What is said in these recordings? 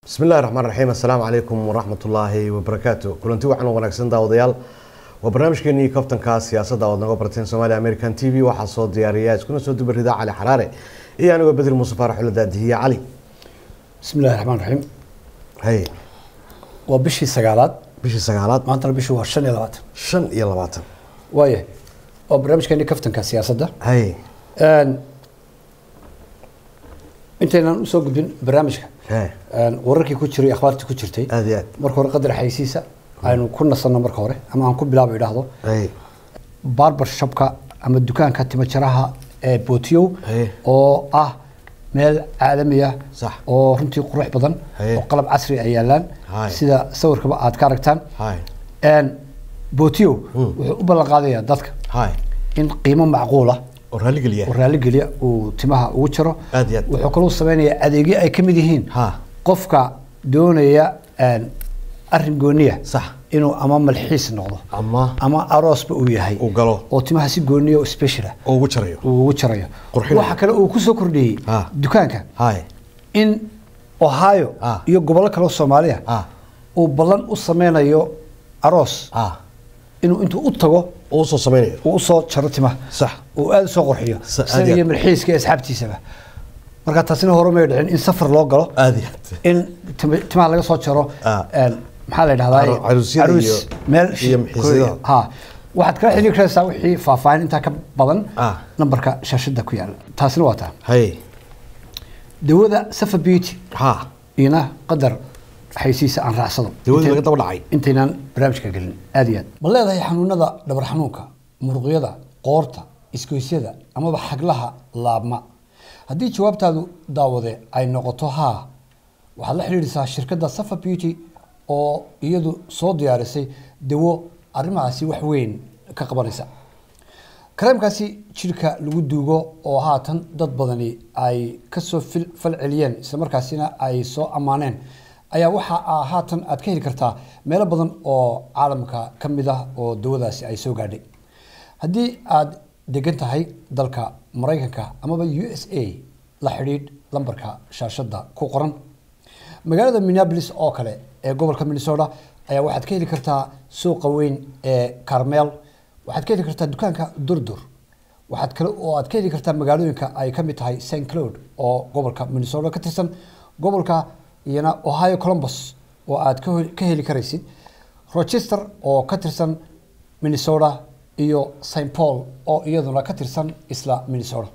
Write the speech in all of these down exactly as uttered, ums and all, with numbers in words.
بسم الله الرحمن الرحيم السلام عليكم ورحمة الله وبركاته كلنتي وحنا ونكسن داوديال وبرنامج كني كابتن كاس سياسة داود نقو برتين سومالي أمريكان تي في واحد صوت دياريات كنا صوت بالرداء على حرارة إيه أنا وبدر مصطفى رحلة داد هي علي بسم الله الرحمن الرحيم هي وبشي سجالات بشي سجالات ما أنت بشي وشن يلوات شن يلوات ويه وبرنامج كني كابتن كاس سياسة ده هي أن أنت نسوق بين برنامجك هي أن وركي كتير أخبارتي كتيرتي هذيات مركور قدر حيسيسة أنو كنا صرنا مركورة أما أنكم بلا بعيد هذا هي باربر شبكة أما الدكان كانت متشرها بوتيو هي أو آه ميل عالمية صح أو رنتي قروح بدن وقلب عصري أيالان سيدا صور كبا كاركتان هاي أن بوتيو وبلغ هذه ضدك هاي إن قيمة معقولة ورالي قليا ورالي قليا وتمها وجره هذيات وحكلوا الصبيانية أديجي أي كمديهين ها قفك دونية أن أرجونية صح إنه أمام الحيس النقطة أما أما أراس بقوية هاي وقالوا وتمها سيجونية وسبيشلة ووجريو ووجريو قرحين وحكلا وكسو كردي ها دكانك هاي إن أوهايو آه. يو قبل كلو الصومالية ها وبلن الصمينا يو أراس ها إنه أنتوا أطقوا وصل سمينيو وصوت شرطمه صح وآل سوق قرحيو س- سنة من الحيس كي أسحبتي سبه marka taasina hore ma yidhin in safar loo galo هذيات in timaha laga soo jaro een maxaa la yidhahdaa caruusyada iyo meel iyo xiisada ha waxaad kala xiriiri karaysaa wixii faahfaahin intaa ka badan ah nambarka shaashada ku yaala taasina waa taa هي dawada safa beauty ها ina qadar xaysiisa aan raacsado dawada laga daba dhacay intaynaan barnaamijka gelin aad iyo aad ma leedahay xanuunada dhabar xanuunka muruqyada qoorta isgoysyada amaba xaglaha laabma haddii jawaabtaadu daawade ay noqoto haa waxaad la xiriirisaa shirkadda safa beauty oo iyadu soo diyaarisay dawo arrimahaasi wax weyn ka qabanaysa kareemkaasi jirka lagu duugo oo haatan dad badani ay kasoo fal celiyeen isla markaasina ay soo ammaaneen ayaa waxa haatan aad ka heli kartaa meelo badan oo caalamka ka mid ah oo dawadaasi ay soo gaadhay haddii aad degan tahay dalka maraykanka amaba u s a la xidhiidh lambarka shaashada ku qoran magaalada minneapolis oo kale ee gobolka minnesota ayaa waxaad ka heli kartaa suuqa weyn ee carmel waxaad ka heli kartaa dukaanka durdur waxaad kale oo aad ka heli kartaa magaalooyinka ay ka mid tahay saint cloud oo gobolka minnesota ka tirsan gobolka iyana ohio columbus oo aad ka heli karaysid rochester oo ka tirsan minnesota iyo saint paul oo iyaduna ka tirsan isla minnesota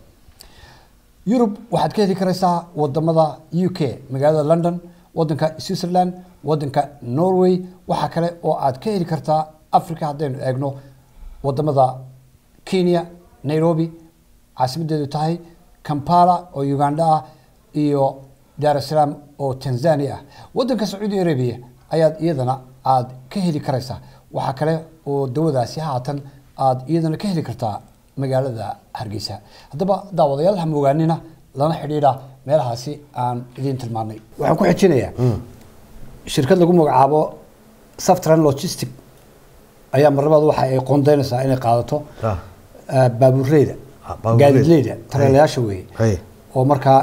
yurub waxaad ka heli karaysaa wadamada u k magaalada london wadanka switzerland wadanka norway waxaa kale oo aad ka heli kartaa africa haddaynu eegno wadamada kenya nairobi caasimadeedu tahay kampala oo uganda ah iyo dar es salaam oo tanzania ah wadanka sacuudi arabia ayaad iyadana aad ka heli karaysaa waxaa kale oo dawadaasi haatan aad iyadana ka heli kartaa magaalada hargeysa haddaba daawadayaal ha moogaanina lana xidhiidha meelahaasi aan idiin tilmaanay waxaan ku xijinayaa shirkad lagu magacaabo saftran logistic ayaa marlabaad waxa ay qoondeynaysaa inay qaadato baabuurleyda gaadiidleyda tareelayaasha weeye oo markaa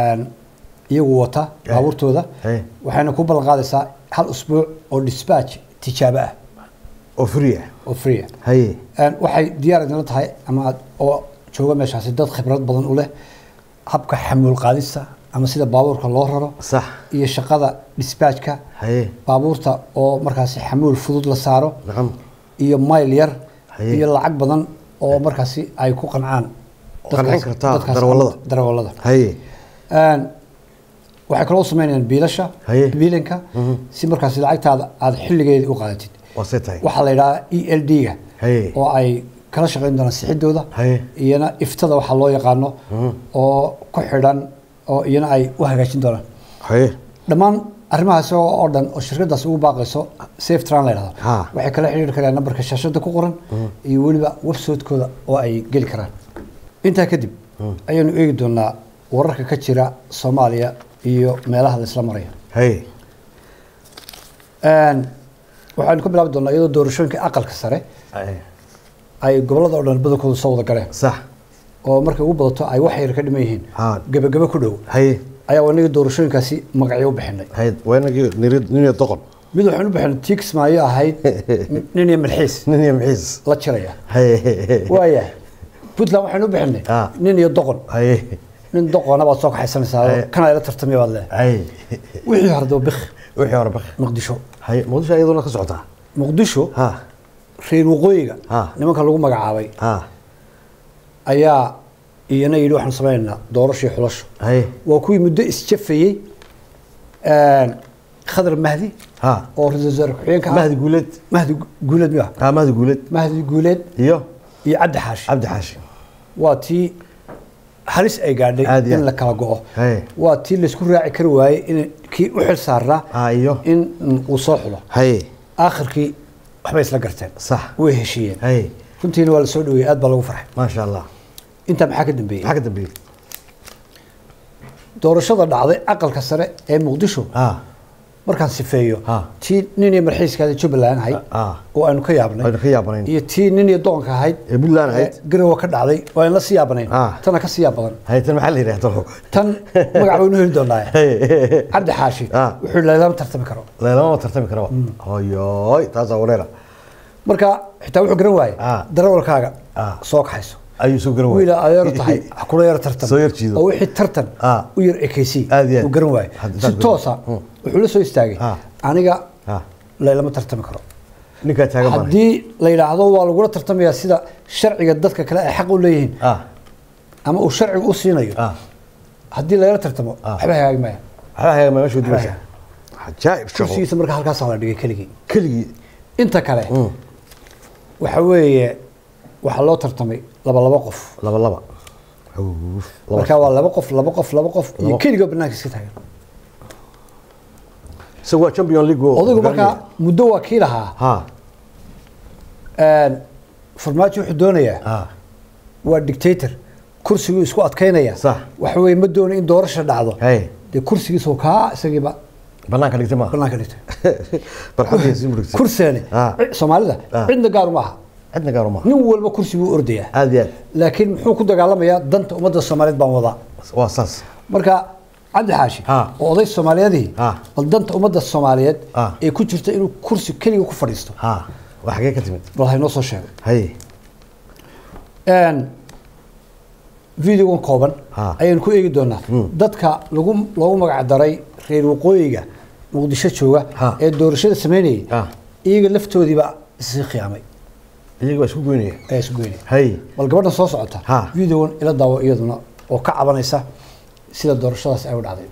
iyagu wata baabuurtooda waxayna ku ballan qaadaysaa hal usbuuc oo dispatch tijaabo ah oo free oo free hay aan waxay diyaar idin la tahay ama oo jooga meeshaasi dad khibrad badan u leh habka xamuul qaadista ama sida baabuurka loo raro sax iyo shaqada dispatchka hay baabuurta oo markaasi xamuul fudud la saaro nacam iyo mayl yar iyo lacag badan oo markaasi ay ku qancaan qancin kartaa darawallada darawallada hay aan waxay kaloo sameeyaan biilasha biilanka si markaasi lacagtaada aad xilligeedii u qaadatid wasatay waxa la yiraahdaa E L D-ga oo ay kala shaqeyn doonaan sixidooda iyana iftada waxa loo yaqaano oo ku xidhan oo iyana ay u hagaajin doonaan hay dhamaan arrimahaas oo dhan oo shirkadaas ugu baaqayso safe tran la yiraahdo waxay kala xiriiri karaan nambarka shaashada ku qoran iyo waliba website-kooda oo ay gali karaan intaa kadib ayaanu eegi doonaa wararka ka jira Soomaaliya iyo meelaha la isla marayo hay aan waxaan ku bilaabi doonaa iyadoo doorashooyinka aqalka sare ay gobolada oo dhan badankooda soo wada galeen sax oo markay ugu badato ay wax yar ka dhiman yihiin gabagaba ku dhow hay ayaa wanaga doorashooyinkaasi magacyo u bixinay hayd weenagii nirid nin doqon mid waxaan u bixinay tix maayo ahayd nin iyo malxiis nin iyo malxiis la jiraya hay waaya Puntland waxaan u bixinay nin iyo doqon hay nin doqon abaad soo kaxaysanaysaa kana ila tartamay baad leeyahay hay wixii hardo bikh wixii hore bikh muqdisho hay muqdisho ayaduna ka socotaa muqdisho ha reer waqooyiga ha nimanka lagu magacaabay ha ayaa iyana yidhi waxaan samaynaynaa doorashii xulasho hay waa kuwii muddo isjafayey een khadar mahdi ha oo ra-iisul wasaare ku-xigeenka mahdi guuleed mahdi guuleed miya ha mahdi guuleed mahdi guuleed iyo iyo cabdi xaashi cabdi xaashi waa tii halis ay gaadhay in la kala go'o hay waa tii la isku raaci kari waayey in kii u xil saarnaa ayo in uu soo xulo hay aakhirkii waxbay isla garteen صح way heshiiyeen hay runtiina waa la soo dhaweeyey aad baa lagu farxay ما شاء الله inta maxaa ka dambeeyey maxaa ka dambeeyey doorashada dhacday aqalka sare ee muqdisho ha markaan sifeeyo ha tii nin iyo marxiiskaada jubbaland ahayd ha oo aanu ka yaabnay aynu ka yaabanayn iyo tii nin iyo doonka ahayd ee buntland ahayd garowa ka dhacday oo aan la sii yaabanayn ha tana ka sii yaab badan hay tan maxaa la yiraahdaa tan magac baynu heli doonaa cabdi xaashi ha wuxuu leedahay tartami karo leelama tartami karo hoyoy taas waa wareera marka xitaa wuxuu garan waayay ha darawalkaaga ha soo kaxayso ayuu soo garan waayay wiila adeer tahay kula yar tartan soo yar jiido oo wixii tartan ha u yar ekaysi aad iyo aad uu garan waayay si toosa wuxuu la soo istaagay ha aniga ha leelama tartami karo ninka taagan baan haddii la yiraahdo waa lagu tartamayaa sida sharciga dadka kale ay xaq u leeyihiin ha ama uu sharcigu u siinayo ha haddii la tartamo waxba hagaagi maya waxba hagaagi maya meeshu dibasha ajaa'ib shaqo kursigiisa marka halkaas la dhigay keligii keligii inta kale waxa weeye waxa loo tartamay laba laba qof laba laba marka waa laba qof laba qof laba qof iyo keliga banaanka iska taagan سوى champion league odaygu marka muddo waa kii lahaa ha een farmaajo wuxuu doonayaa ha waa dictator kursigu isku adkaynaya صح waxa weeye ma doono in doorasho dhacdo hay de kursigiisa ka isagiiba banaanka dhigtay ma banaanka dhigtay barxadiisa murugtay kursiga Soomaalida cidna gaar uma aha cidna gaar uma nin walba kursigu ordaya aad iyo aad laakiin muxuu ku dagaalamayaa danta ummadda Soomaaliyeed baan wadaa waa saas marka cabdi xaashi oo oday Soomaaliyeed bal danta ummadda Soomaaliyeed ee ku jirta inuu kursi kaliya ku fadhiisto ha wax xagee ka timid bal hayno soo sheegay hay een video kooban ayaan ku eegi doonaa dadka lagu lagu magac daray reer waqooyiga muqdisho jooga ee doorashada sameynayay iyaga laftoodiiba si qiyaamay iyaga isku goynaya ee isku goynaya hay bal gabadhan soo socota video ila daawo iyaduna oo ka cabanaysa sida doorashadaas ay u dhacday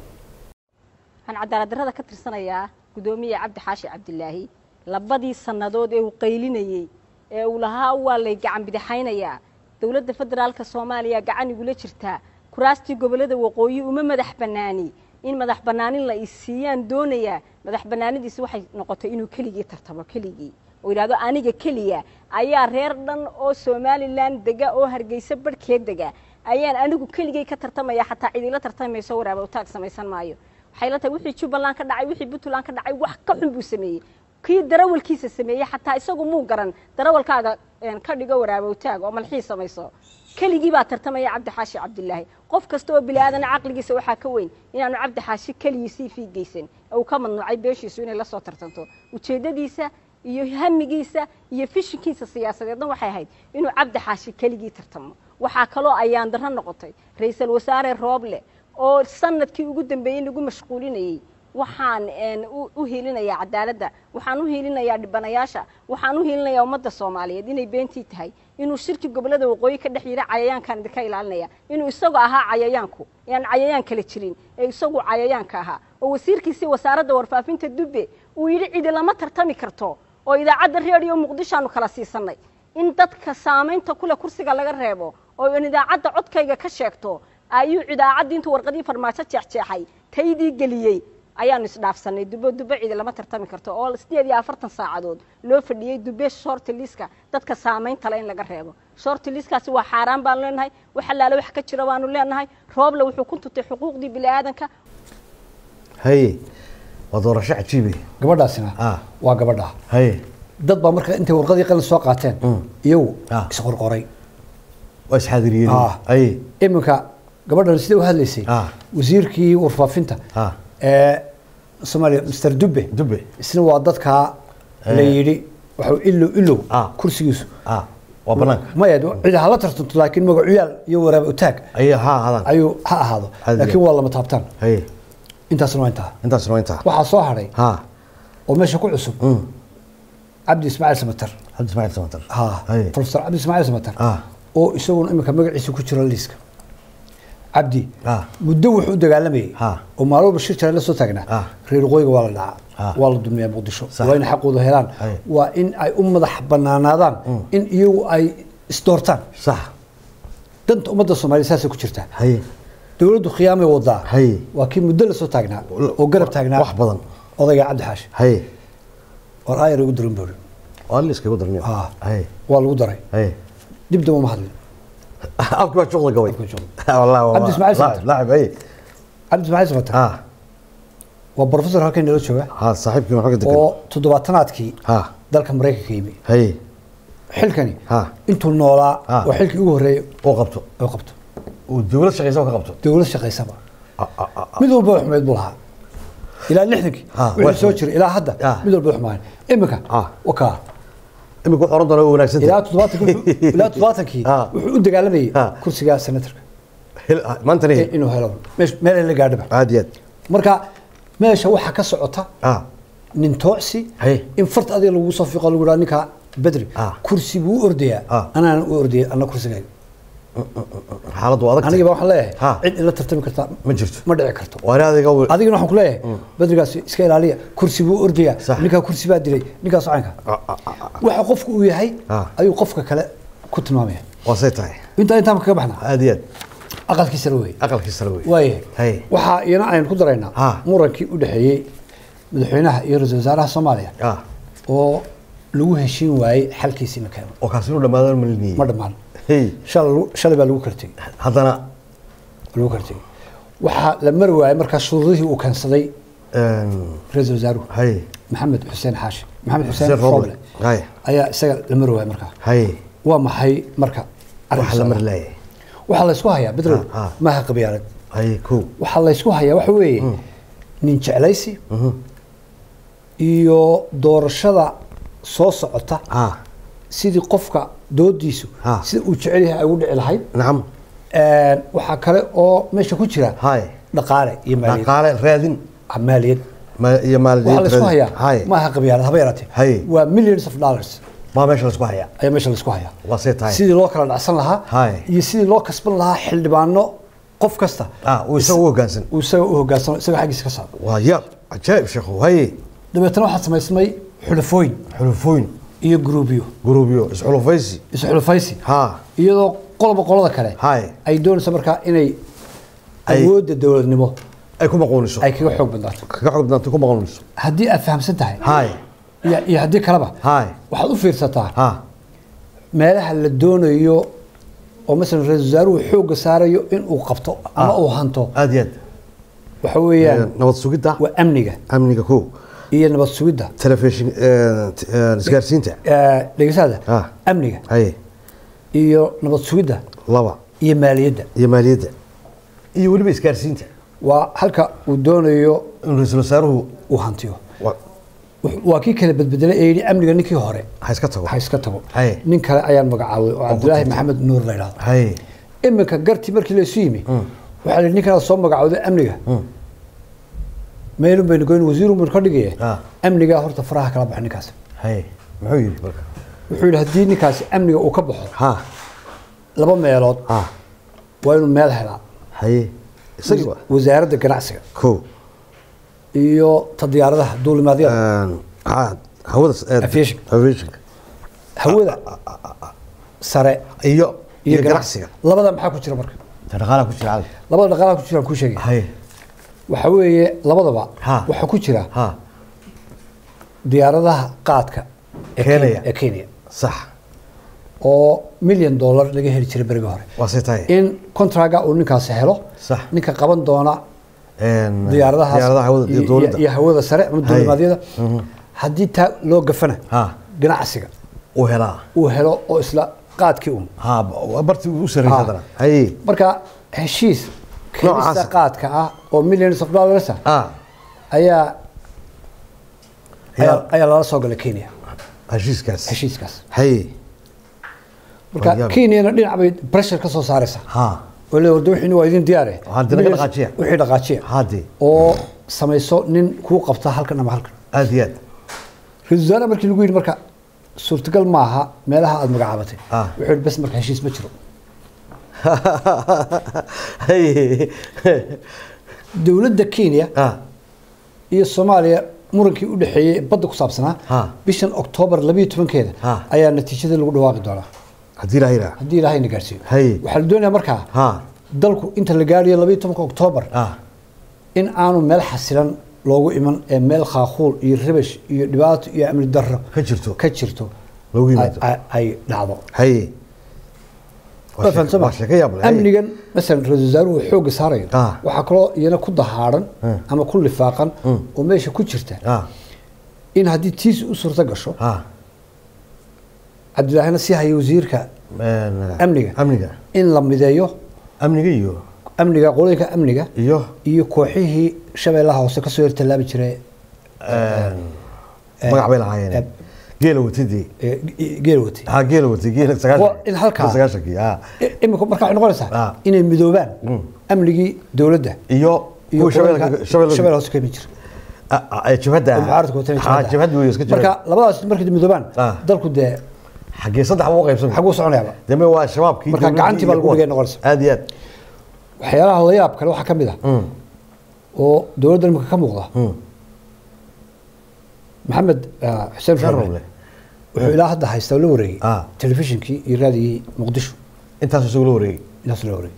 waxaan cadaalad darrada ka tirsanayaa gudoomiye cabdi xaashi cabdilaahi labadii sanadood ee uu qaylinayay ee uu lahaa waa lay gacan bidixaynayaa dawladda federaalka Soomaaliya gacan igula jirta kuraastii gobolada waqooyi uma madax banaani in madax banaanin la isiiyaan doonaya madax banaanidiisa waxay noqotay inuu keligii tartamo keligii oo yiraahdo aniga keliya ayaa reer dhan oo Somaliland dega oo Hargeysa barkeed dega ayaan anigu keligay ka tartamaya xataa cidila tartamayso waraabo taag samaysan maayo waxay la tahay wixii Jubbaland ka dhacay wixii Puntland ka dhacay wax ka xun buu sameeyay kii darawalkiisa sameeyay xataa isagu muu garan darawalkaaga ka dhigo waraabo taag oo malxiis samayso keligii baa tartamaya cabdi xaashi cabdilaahi qof kasta oo bilaadan aqligiisa waxa ka weyn inaanu cabdi xaashi kaligiisii fiigeysan oo ka madnuucay beeshiisu inay la soo tartanto ujeedadiisa iyo hamigiisa iyo fishinkiisa siyaasadeedna waxay ahayd inuu cabdi xaashi keligii tartamo waxa kale oo ayaan darro noqotay ra'iisul wasaare Rooble oo sanadkii ugu dambeeyay nagu mashquulinayay waxaan u heelinayaa cadaaladda waxaan u heelinayaa dhibanayaasha waxaan u heelinayaa ummadda Soomaaliyeed inay beentii tahay inuu shirki gobolada waqooyi ka dhex yira cayayaankan idinka ilaalinaya inuu isagu ahaa cayayaanku yaan cayayaan kala jirin ee isagu cayayaanka ahaa oo wasiirkiisii wasaaradda warfaafinta Dubbe uu yiri cid lama tartami karto oo idaacadda radio Muqdisho aanu kala siisanay in dadka saameynta kula kursiga laga reebo oo idaacadda codkayga ka sheegto ayuu idaacadda inta warqadii farmaajo jeexjeexay taydii galiyay ayaan isdhaafsanay Dubbe Dubbe cid lama tartami karto oo sideed iyo afartan saacadood loo fadhiyay Dubbe short list-ka dadka saameynta la in laga reebo short list-kaasi waa xaraan baan leenahay waxa laala wax ka jira waanu leenahay Rooble wuxuu ku tutay xuquuqdii bini'aadanka hay ودورشة عجيبة. قبلها سنة. آه. وقبلها. هاي. ضد بمرك أنت ورقدي قل سواقاتين. يو. آه. سقر قري. وإيش حاضرين. آه. أي. إمك gabadhan sidee u hadlaysay Ah. wasiirkii warfaafinta Ah. ee Soomaaliya Mister Dubbe Dubbe. isna waa dadka la yidhi wuxuu ilow ilow Ah. kursigiisu ah waa banaanka maya cid hala tartanto laakiin magacuyaal iyo waraab u taag ay ha hadan ayuu ha ahaado Hadi. laakiin waa lama taabtaan hay intaasna waa intaa intaas noo inta waxaa soo hadhay ha oo meesha ku cusub cabdi ismaaciil samatar Cabdi Ismaaciil Samatar ha hay professor cabdi ismaaciil samatar ah oo isaguna imika magaciisa ku jira liiska cabdi ah muddo wuxuu u dagaalamayay Ha. oo maalmo bashir jare la soo taagnaa Ah. reer qoyga waa la Ha. dhacaa waa la dumiyaa muqdisho Sax. waa in xaqooda helaan Hay. waa in ay u madax banaanaadaan in iyagu ay isdoortaan sax danta ummadda soomaaliya saasay ku jirtaa hay dowladdu khiyaamay wadaa Hay. waa kii muddo la soo taagnaa oo garab taagnaa wax badan odayga cabdi xaashi hay war aayar ugu daran boori waa la iskaga darniyo Ah. hay waa lagu daray hay dib dama ma hadlin afka waa shuqla gaway Afka shuqla. wallahi Cabdi Ismaaciil Samatar. laacib hay cabdi ismaaciil samatar ah waa professor halkan nala jooga ha saaxiibkii wuxuu ka degan oo toddobaatanaadkii ha dalka maraykanka yimi hay xilkani Ha. intuu noolaa Ha. oo xilkii ugu horreeyay oo qabto oo qabto uu dawlad shaqeysa oo ka qabto dowlad shaqaysaba Ah, ah, ah, ah. mid walba wax xumeed buu lahaa ilaa lixdankii Ha, wixii waa- soo jiray ilaa hadda Ah. mid walba wax xumaan iminka Ah. wakaa imika wuxuu oran doonaa waa wanaagsan ilaa toddobaatankii wuxuu- ilaa toddobaatankii Ah. wuxuu u dagaalamayay Ah. kursiga senatarka maanta in- inuu helo meesh- meel ay la gaadhaba aad iyo aad marka meesha waxaa ka socota ah nin toocsi Hay. in farta adiga lagu soo fiiqo lagu dhaha ninka bedri Ah. kursi buu u ordayaa Ah. anaan u ordayay anna kursigayga xaaladdu adag aniga baa waxaan leeyahay Ha. cid ila tartami karta ma jirto ma dhici karto waa adiga adigana waxaan ku leeyahay bedrigaas iska ilaaliya kursi buu ordayaa Sax. ninkaa kursi baa dilay ninkaas caynka waxa qofku uu yahay Ah. ayuu qofka kale ku tilmaamaya waa say tahay intaa intaan kaga baxnaa aad iyo aad aqalkiisa la weeye aqalkii sare wey waaye Hay. waxaa iyana aynu ku daraynaa Ha. murankii u dhexeeyey madaxweynaha iyo ra-iisul wasaaraha soomaaliya ah oo lagu heshiin waayey xalkiisii la keeno oo kaasi inuu dhamaado maliniyay ma dhammaan hey shalay lagu- shalay baa lagu kala tegey haddana lagu kala tegey waxaa la mari waayey markaa shuruudihii uu keensaday een, ra-iisul wasaaruhu hay maxamed xuseen xaashi maxamed Xuseen xuseen Roble. roble Hay. ayaa isaga la mari waayey markaa hay waa maxay marka waxa la arrinkaas? mar laayay waxaa laysku hayaa bedrow Ha, ha. maaha qabyaalad hay kow waxaa laysku hayaa waxa weeye nin jeclaysi iyo doorashada soo socota ah sidii qofka doodiisu Ha. sida uu jecel yahay ay ugu dhici lahayd nacam Een, waxaa kale oo meesha ku jira hay dhaqaale iyo maaliyad dhaqaale raadin Ah, maaliyad ma- iyo maaliyad waxaa laysku raadin. hayaa hay maaha qabyaalad haba yaraatee Hay. waa millions of dollars baa meesha laisku hayaa ayaa meesha laysku hayaa waa say tahay sidii loo kala dhacsan lahaa Hay. iyo sidii loo kasban lahaa xildhibaano qof kasta ah uu isaga u hoggaansan uu isaga u hogaansano isaga xaggiisa ka saaro waa yaab cajaa'ib sheekhu hay dabeetana waxaa samaysmay xulafooyin xulufooyin iyo gruubyo gurubyo isxulufaysi isxulafaysi ha iyadoo qoloba qolada kale Hay. ay doonayso markaa inay Ay- awoodda dowladnimo ay ku maqooniso ay kaga xoog badnaato kaga xog badnaantay ku maqooniso haddii aad fahamsan tahay hay iyo iyo haddii kaleba hay waxaad u fiirsataa ha meelaha la doonayo oo masalan ra-iisul wasaaruhu xoogga saarayo in uu qabto ama Ah. uu hanto aad iyo aad waxa weeyaan nabad sugidda waa amniga amniga kow iyo nabad sugidda telefishin isgaarsiinta Eh, dhegeysaada Ah. amniga hay iyo nabad sugidda laba iyo maaliyadda iyo maaliyadda iyo weliba isgaarsiinta waa halka uu doonayo in ra-iisul wasaaruhu uu hantiyo wa- Wux- waa kii kala bedbedelay ee yidhi amniga ninkii hore ha iska tago ha iska tago Hay. nin kale ayaan magacaabay oo cabdilaahi ku maxamed nuur la yidhahdo hay iminka gartii markii laysu yimi waxaa la yidhi ninkan aad soo magacowday amniga meelun baynu goyn wasiirun baynu ka dhigaya Ah. amnigaa horta faraha kala baxa ninkaas hay muxuu yidhi marka wuxuu yidhi haddii ninkaasi amniga uu ka baxo ha laba meelood ha waa inuu meel helaa hay isagii waa wasaaradda ganacsiga kow iyo ta diyaaradaha duulimaadyada Een, ha hawada Aviation. aviationka hawada sare iyo iyo iyo ganacsiga ganacsiga labada maxaa ku jira marka dhaqaalaha ku jira cali labada dhaqaalaha ku jira aan kuu sheegay hay waxa weeye labadaba Ha. waxaa ku jira ha diyaaradaha qaadka ee Kenya. Kenya- ee Kenya sax oo milyan dollar laga heli jiray berigi hore waa say tahay in contraga uu ninkaasi helo Sax. ninka qaban doona Een, diyaaradahaas diyaaradaha hawada iyo iyo- dowladda iyo hawada sare ama Hay. duulimaadyada haddii taa loo gafana ha ganacsiga uu helaa uu helo oo isla qaadkii un ha bartii uu sarreeyay Ha. hadana hay marka heshiis Noocaas. keenista qaadka ah oo millions of dollars ah ah ayaa ayaa Ayaa- ayaa lala soo galay Kenya heshiiskaas heshiiskaas hay marka Waayaab. Kenya dhinac bay pressure ka soo saaraysa ha oo le wardo wixii waa idin diyaar ah Haddana ka dhaqaajiya. wixii dhaqaajiya hadi oo samayso nin ku qabta halkan ama halkan aad iyo aad ra'iisul wasaare markii lagu yiri marka suurtagal maaha meelaha aad magacaabatay Ah. wuxuu yiri bas marka heshiis ma jiro hay dawladda Kenya ah iyo Soomaaliya murankii u dhaxeeyay badda ku saabsanaa Ah. bishan October labiyo tobankeeda Ah. ayaa natiijada lagu dhawaaqi doonaa hadii la yiraahdo haddii ilaahay na gaarsiiyo Hay. waxaa la doonayaa markaa ha dalku inta la gaariyo labiyo tobanka October ah in aanu meel xasilan loogu iman ee meel khaaquul iyo ribash iyo dhibaato iyo amni darro ka jirto ka jirto loogu ay- yimaado ay- ay dhacdo hay Waa fahamsan ma? waa sheeko yaab leh, hay. amnigan masalan ra'iisul wasaaruhu xoogga saarayo Ah. waxaa kaloo iyana ku dahaaran Hmm. ama ku lifaaqan Hmm. oo meesha ku jirta ah in haddii tiis u suurto gasho ah cabdilaahina si haya wasiirka Een, Amniga. amniga in la mideeyo amniga iyo amniga qolooyinka amniga iyo iyo kooxihii shabeellaha hoose kasoo yartallaabi jiray een, magac bay lahaayeen geela watidii ee, ge- geelwati ha geela watid geela Waa in halkaa- sagaashankii ah I- imika marka waxay noqonaysaa Ah. inay midoobaan Mm. amnigii dowladda iyo iyo kuwa shabeelka qolooyinka shabeelka shabeellaha hoose ka mid jira ah ah, jabhadda oo mucaaradka watana ha jabhad weeye iska marka jabhad labadaas markay midoobaan Ah. dalku dee xagee saddex buu qaybsan xaguu soconayaaba deme waa shabaabkii Marka dowladdii gacantii baa iyo lagu kuwa- dhigay noqonaysa. aad iyo aad waxyaalaha la yaab kale waxaa ka mid ah Mm, oo dowladda imika ka muuqda mm. maxamed ah, xuseen Xuseen roble Roble. wuxuu ilaa hadda haystaa oo la wareegay Ah. telefishinkii iyo raadigii muqdisho intaas isagu la wareegay inaas la wareegay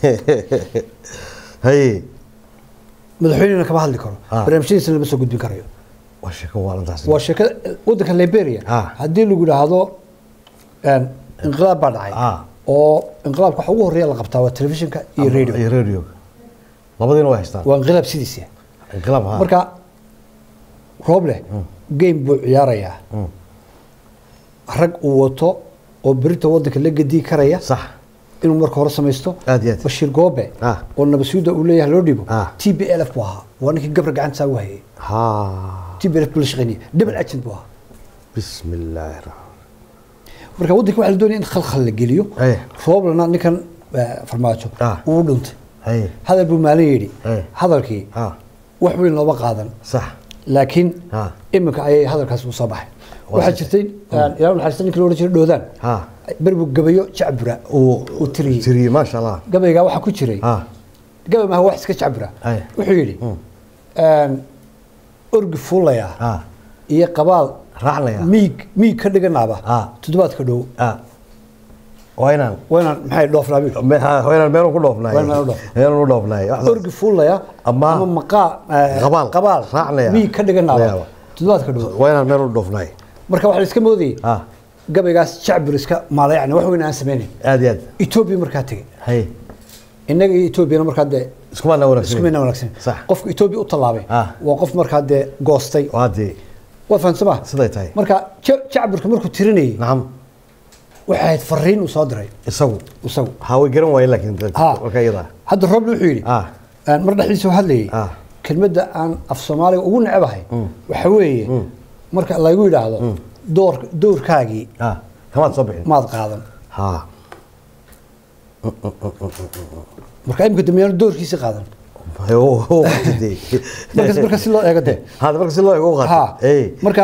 hay madaxweynena kama hadli karo Ah. barnaamijyadiisana lama soo gudbin karayo waa sheeko waalantaas waa sheekada waddanka liberia Ah. haddii lagu yidhaahdo een, inqilaab baa dhacay Ah. oo inqilaabka waxa ugu horreeya la qabtaa waa telefishinka iyo radio iyo radio labadiina way haystaan waa inqilaab sidiisa inqilaab ha marka rooble game buu ciyaarayaa Mm. rag uu wato oo berita waddanka la gedii karaya sax inuu marka hore samaysto Aad iyo aad. bashiir goobe Ah. oo nabasuuda uu leeyahay loo dhibo Ah. t b l f buu ahaa waa ninkii gabra gacantaa u hayay ha t b l f buu la shaqaynayay double agent buu ahaa bismi illaahi raxmaan marka waddanka waxaa la doonaya in khalkhal la geliyo Eh. rooblena ninkan eh, farmaajo Ah. uu dhuntay hay hadal buu maalin yidhi Eh. hadalkii ha wax weyn looma qaadan sax laakiin Ah. iminka ayay hadalkaas u soo baxay Waa waxaa si- jirtay ilaa naxariista ninkii la odhan jiray dhoodaan ha beri buu gabayo jacbura uu uu tiriyey tiriyey maasha allah gabaygaa waxaa ku jiray ha gabay maaha wax iska jacbura Ay. wuxuu yidhi Mm. een, orgi fuulaya ha iyo qabaal raacnaya miig miig ka dhiganaaba Ah. toddobaadka dhow ha waa inaan waa inaan maxay dhoofnaa buu yidhi. me- ha, waa inaan meelun ku dhoofnaay Waa inaan u dhoofnay. meelun u dhoofnaay wax saas. orgi fuulaya Ama- ama maqaa eh, Qabaal. qabaal Raacnaya. miig ka dhiganaaba Layaaba. toddobaadka dhow waa inaan meel u dhoofnaay marka waxaa la iska moodayay ha gabaygaas jacbur iska maalayacni wax weyn aan samaynayn aad iyo aad etoobiya markaa tegey hay innaga iyo etoobiyana markaa dee iskumaana wanaagsan isku midna wanaagsan sax qofka etoobiya u tallaabay Ah. waa qof markaa dee goostay waa dee waa fahamsama siday tahay marka ja- jacburka markuu tirinayay nacam waxay ahayd fariin uu soo diray isagu isagu ha way garan waayeen laakiin Ha. marka iyada hadda roble wuxuu yidhi ah aan mar dhexdiisa u hadlayay Ah. kelmadda aan af soomaaliga ugu necabahay waxa weeye marka lagu yidhaahdo door doorkaagii ah kamaad soo bixin maad qaadan ha marka imika dambeeyana doorkiisi qaadan markas marka si loo eego dee hada marka si loo eego ha qaatay ee marka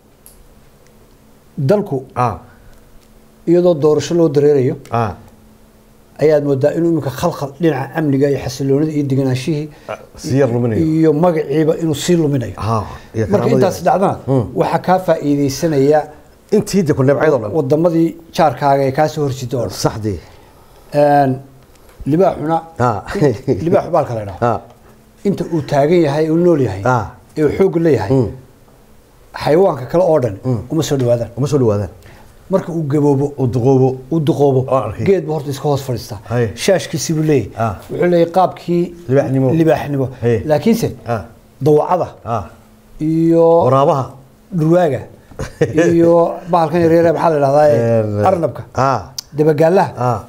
dalku ah iyadoo doorasho loo dareerayo ah ayaad moodaa inuu imika khalkhal dhinaca amniga iyo xasiloonida iyo deganaashihii si yar luminayo iyo magaciiba inuu sii luminayo ha iyo marka karaamada intaas dhacdana Mm. waxaa kaa faa'iidaysanaya intii de ku nabcaydo dhan wadamadii jaarkaaga ee kaasoo horjida oo saxdii dhan libaaxuna ah libaaxu baalka la idhaho ah inta uu taagan yahay uu nool yahay Ah. ee uu xoog leeyahay Mm. xayawaanka kale oo dhan Mm. uma soo dhawaadaan uma soo dhawaadaan marka uu gaboobo u duqoobo uu duqoobo Oo arkay. geed buu horta iska hoos fadhiistaa Hay. shaashkiisi buu leeyahay Ah. wuxuu leeyahay qaabkii Libaaxnimo. libaaxnimo Hey. laakiinse ah dawacada ah iyo waraabaha dhurwaaga iyo bahalkan yaryar maxaa la Een, idhahdaa arnabka ah dabagaalaha ah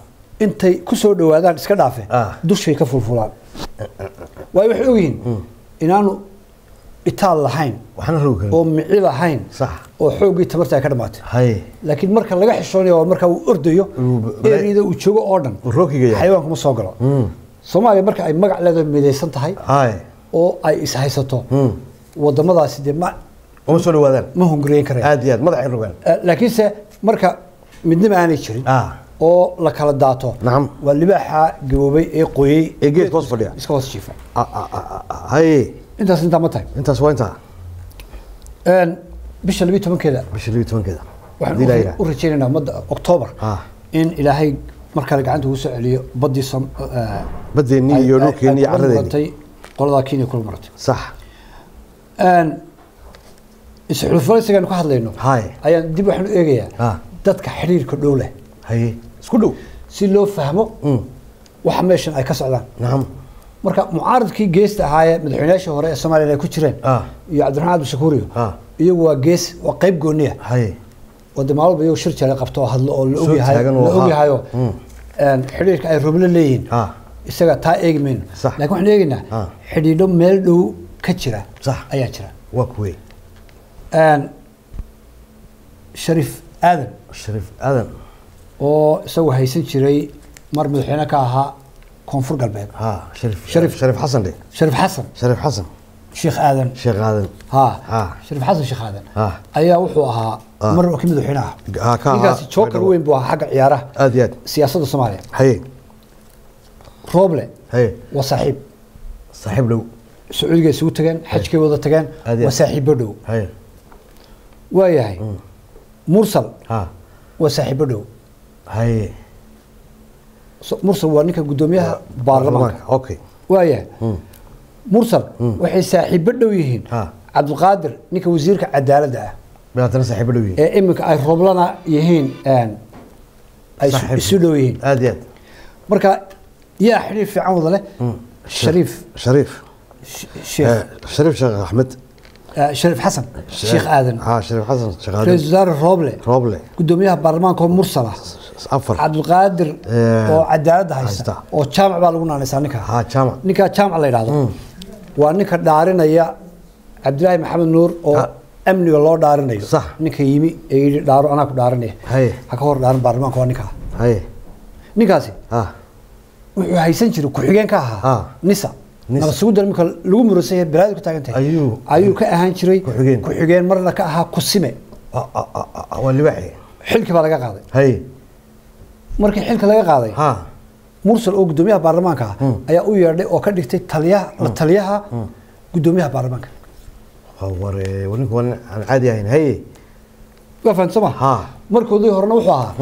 intay ku soo dhawaadaan iska dhaafe Ah. dushay ka fulfulaan way wax ogyihiin inaanu itaal lahayn waxna roog kale oo mici lahayn Sax. oo xoogii tabarta ay ka dhamaatay hay laakiin marka laga xishoonayo waa marka uu ordayo Uu- eeriyada uu joogo oo dhan Uu rookiga yahay. xayawaanku ma soo galo Soomaaliya marka ay magac leedahay midaysan tahay hay oo ay is haysato wadamadaasi de ma uma soo dhawaadaan ma hunguriyen kareen aad iyo aad madaxay rogaan laakiinse marka midnimo aanay jirin ah oo la kala daato Nacam. waa libaaxa gaboobay ee qoyay ee geedka hoos fadhiya iska hoos jiifa Ah, ah, ah, ah, hay intaas intaa ma tahay intaas waa intaa Een, bisha labiyo tobankeeda bisha liyo tobankeeda waxaan Haddii u- la yidhaah. u rajaynaynaa ummadda October Ah. in ilaahay mar kale gacanta ugu soo celiyo baddii som badeennii iyo dhulkeennii iyo carradeennii carradeennii qoladaa Kenya kula maratay sax een isxulufaysigan ka hadlayno hay ayaan dib waxaan u eegayaa Ah. dadka xiriirka dhow leh hay isku dhow si loo fahmo waxa meeshan ay ka socdaan nacam marka mucaaradkii geesta ahaayee madaxweynayaashii hore ee Soomaaliya ay ku jireen Ah. iyo Cabdiraxmaan Cabdishakuur iyo Ah. iyagu waa gees waa qayb gooniya hay wadamada bayo shir jira qabto oo hadlo oo la Soo ogyahay taagan oo la ha- ogyahayo Mm. een xiriirka ay rublo leeyihiin Ah. isaga taa eegmayno Sax. laakiin waxaan eegaynaa Ah. xidhiidho meel dhow ka jira Sax. ayaa jira waa kuwey een Sharif Aadan shariif aadan oo isagu haysan jiray mar madaxweyne ka ahaa koonfur galbeed ha shariif Sharif- shariif xasan dhe Sharif Xasan shariif xasan Sheekh Aadan sheekh aadan ها Ah. شريف حسن شيخ هذا Ah. ayaa wuxuu ahaa Ah. mar ka madaxweynaha Ah, ka ahaa. ninkaasi joker weyn buu ahaa xagga ciyaaraha aad iyo aad siyaasadda Soomaaliya hay Roble hay waa saaxiib saaxiib dhow Sacuudiga isugu tageen xajkay wada tageen Aad iyo waa aad. saaxiibo dhow hay waayahay Mursal ha waa saaxiibo dhow hay So- Mursal waa ninka gudoomiyaha baarlamaanka okay waayahay Mursal waxay saaxiibo dhow yihiin Ah. Cabdulqaadir ninka wasiirka cadaaladda ah bilaatana saaxiib dhow yihiin ee iminka ay Roblana yihiin een ay isu- Saaxiib. isu dhow yihiin aad iyo aad marka yaa xiriir fiican wada leh Sharif shariif Sheekh Eh, shariif sheekh axmed آه، شريف حسن الشيخ آدم ha shariif xasan sheekh aadan رئيس وزراء روبلي rooble قدوميها برلمان كون مرسلة afar عبد القادر آه، oo cadaalada haysta haysta. oo jaamac baa lagu naanaysaa ninka ha jaamac ninka jaamac la yiraahdo waa ninka dhaarinaya Cabdilaahi Maxamed Nuur oo Ah. amniga loo dhaarinayo Sax. ninka yimi ee yiri dhaaro anaa ku dhaarinaya Hay. ha ka hor dhaarin baarlamaanka waa ninka hay ninkaasi ha wuxuu haysan jiray ku-xigeen ka ahaa Ah. nisa Nisa. nabad sugidda marka lagu muransan yahay balaadi ku taagan tahay Ayuu- ayuu ka ahaan jiray Ku-xigeen. ku-xigeen marna ka ahaa kusime Ah, ah, ah, ah, waa libaaxi xilkii baa laga qaaday hay markii xilka laga qaaday ha mursal oo gudoomiyaha baarlamaanka ah ayaa u yeedhay oo ka dhigtay taliyaha la taliyaha gudoomiyaha baarlamaanka waa ware waninku waa nin aan caadi ahayn hay waa fahansama Ha. markoodii horena wuxuu ahaa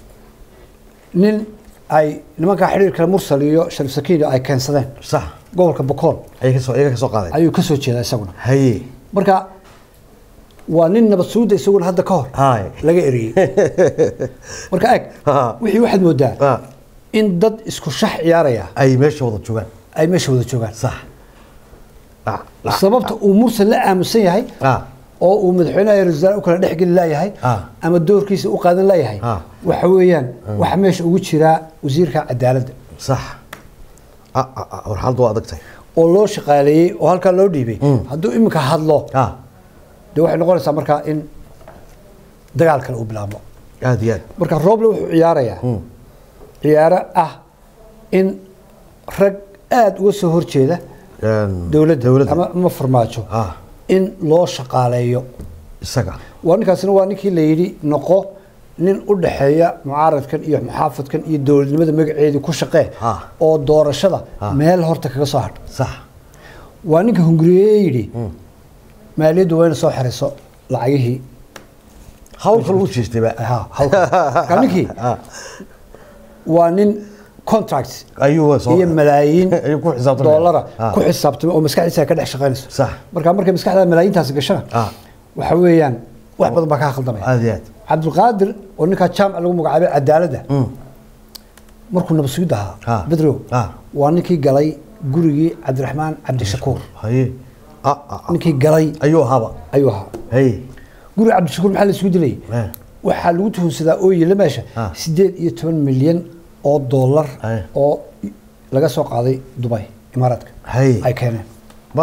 nin ay nimanka xiriirka mursal iyo sharif sakiin ay keensadeen sax gobolka Bokool ay ka soo iyaga ka soo qaaday ayuu ka soo jeedaa isaguna hay marka waa nin nabad suuda isaguna hadda ka hor hay laga eriyay marka eeg Ha. wixii waxaad moodaa Ha. in dad isku shax ciyaaraya ay meesha wada joogaan ay meesha wada joogaan sax Ah, ah, sababta uu mursal la aamusan yahay ah oo uu madaxweynaha iyo ra'iisul wasaaraha u kala dhexgeli laayahay Ah. ama doorkiisa u qaadan laayahay Ah. waxa weeyaan waxa meesha ugu jira wasiirka cadaaladda sax ah ah ah war xaaladu waa adagtay oo loo shaqaaleeyay oo halkaa loo dhiibay hadduu iminka hadlo ah dee waxay noqonaysaa markaa in dagaal kale uu bilaabo aad iyo aad marka Roble wuxuu ciyaarayaa ciyaaro ah in rag aad uga soo horjeeda Een, dowladda dowladda ama ama farmaajo Ah. in loo shaqaaleeyo isaga waa ninkaasina waa ninkii la yidhi noqo nin u dhaxeeya mucaaradkan iyo muxaafadkan iyo dowladnimada magaceedii ku shaqee Ah. oo doorashada Ah. meel horta kaga soo hadh sax waa ninka hunguriye yidhi maaliyaddu wayna soo xiriso lacagihii hawlka lagu jeestay ba ha hawlka Ka ninkii Ah. waa nin contract ayuu soo iyo malaayiin ayuu ku xisaabtamay doolara Ah. ku xisaabtamay oo maskaxdiisa ka dhex shaqaynayso Sax. marka markay maskaxda malaayiintaasi gashana Ah. waxa weeyaan wax badan baa ka khaldamay aad iyo aad cabdulqaadir oo ninka jaamac lagu magacaabay cadaaladda markuu nabad sugid Ah. ahaa bedrow Ah. waa ninkii galay gurigii cabdiraxmaan cabdishakuur haye ah ah ah. ninkii galay ayuu ahaaba ayuu ahaa hay guriga cabdishakuur maxaa la isugu dilay Eh. waxaa lagu tuhunsadaa oo yila meesha Ah. sideed iyo toban milyan oo dollar Ay. oo laga soo qaaday Dubai Imaaraadka Hay. ay keeneen ba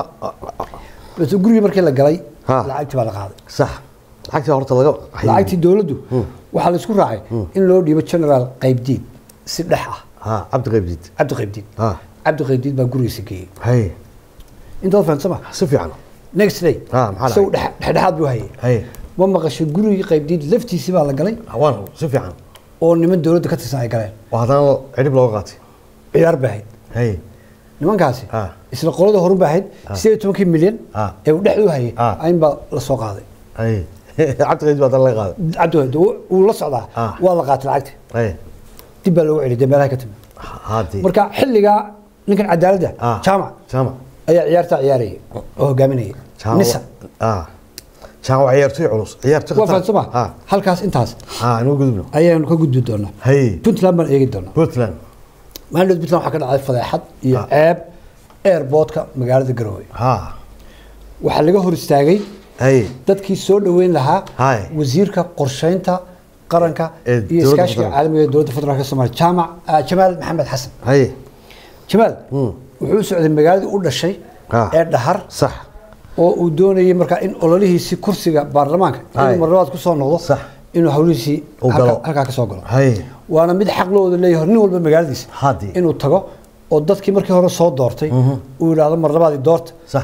bas gurigii markii la galay Ha. lacagtii baa la qaaday sax lacagta horta laga lacagtii dowladdu waxaa la isku raacay in loo dhiibo general qaybdiid si dhex ah ha abdi qaybdiid cabdi qaybdiid ha cabdi qaybdiid baa gurigiisa geeyey hay inta fahansama si fiican next day Ah, maxaa soo dhacay? dhexdhexaad buu hayay hay ma maqashay gurigii qaybdiid laftiisii baa la galay hawaan si fiican oo niman dowladda ka tirsan ay galeen oo haddana cidhib looga qaatay ciyaar baa ahayd hay nimankaasi Ah. isla qolada horun baa ahayd sideed iyo tobankii milyan Ah. ee uu dhexdu hayay Ah. ayn baa la soo qaaday hay abdi qaybdiid baa haddana laga qaaday cabdi wuu la socdaa Ah. waa la qaatay lacagta hay dib baa loogu celiyay meelaha ka timid haddii marka xilligaa ninkan cadaaladda Ah. jaamac jaamac ayaa ciyaarta ciyaarayay oo hogaaminayay jaamac nisa ah jaamac waa ciyaartoy culus ciyaartoy waa fahansama ha halkaas intaas ha inuu gudubno ayaanu ka gudbi doonaa hay puntland baan eegi doonaa Puntland maalin puntland waxaa ka dhacday fadeexad iyo Ah. ceeb airportka magaalada garowe ha waxaa laga hor istaagay hay dadkii soo dhaweyn lahaa Hay. wasiirka qorsheynta qaranka Ee iyo dowladda iskaashiga federaalka. caalamiga ee dowladda federaalka Soomaaliya jaamac ah, Jamaal Maxamed Xasan hay Jamaal wuxuu socday magaaladii u dhashay Ah. ee Dhahar sax oo uu doonayay markaa in ololihiisi kursiga baarlamaanka Hay. inuu marlabaad ku soo noqdo Sax. inuu hawlihiisi Uu galo. halka- halkaa ka soo galo hay waana mid xaq looda leeyahay nin walba magaaladiisa Haddii. inuu tago oo dadkii markii hore soo doortay uu yidhaahdo marlabaadii doorta sax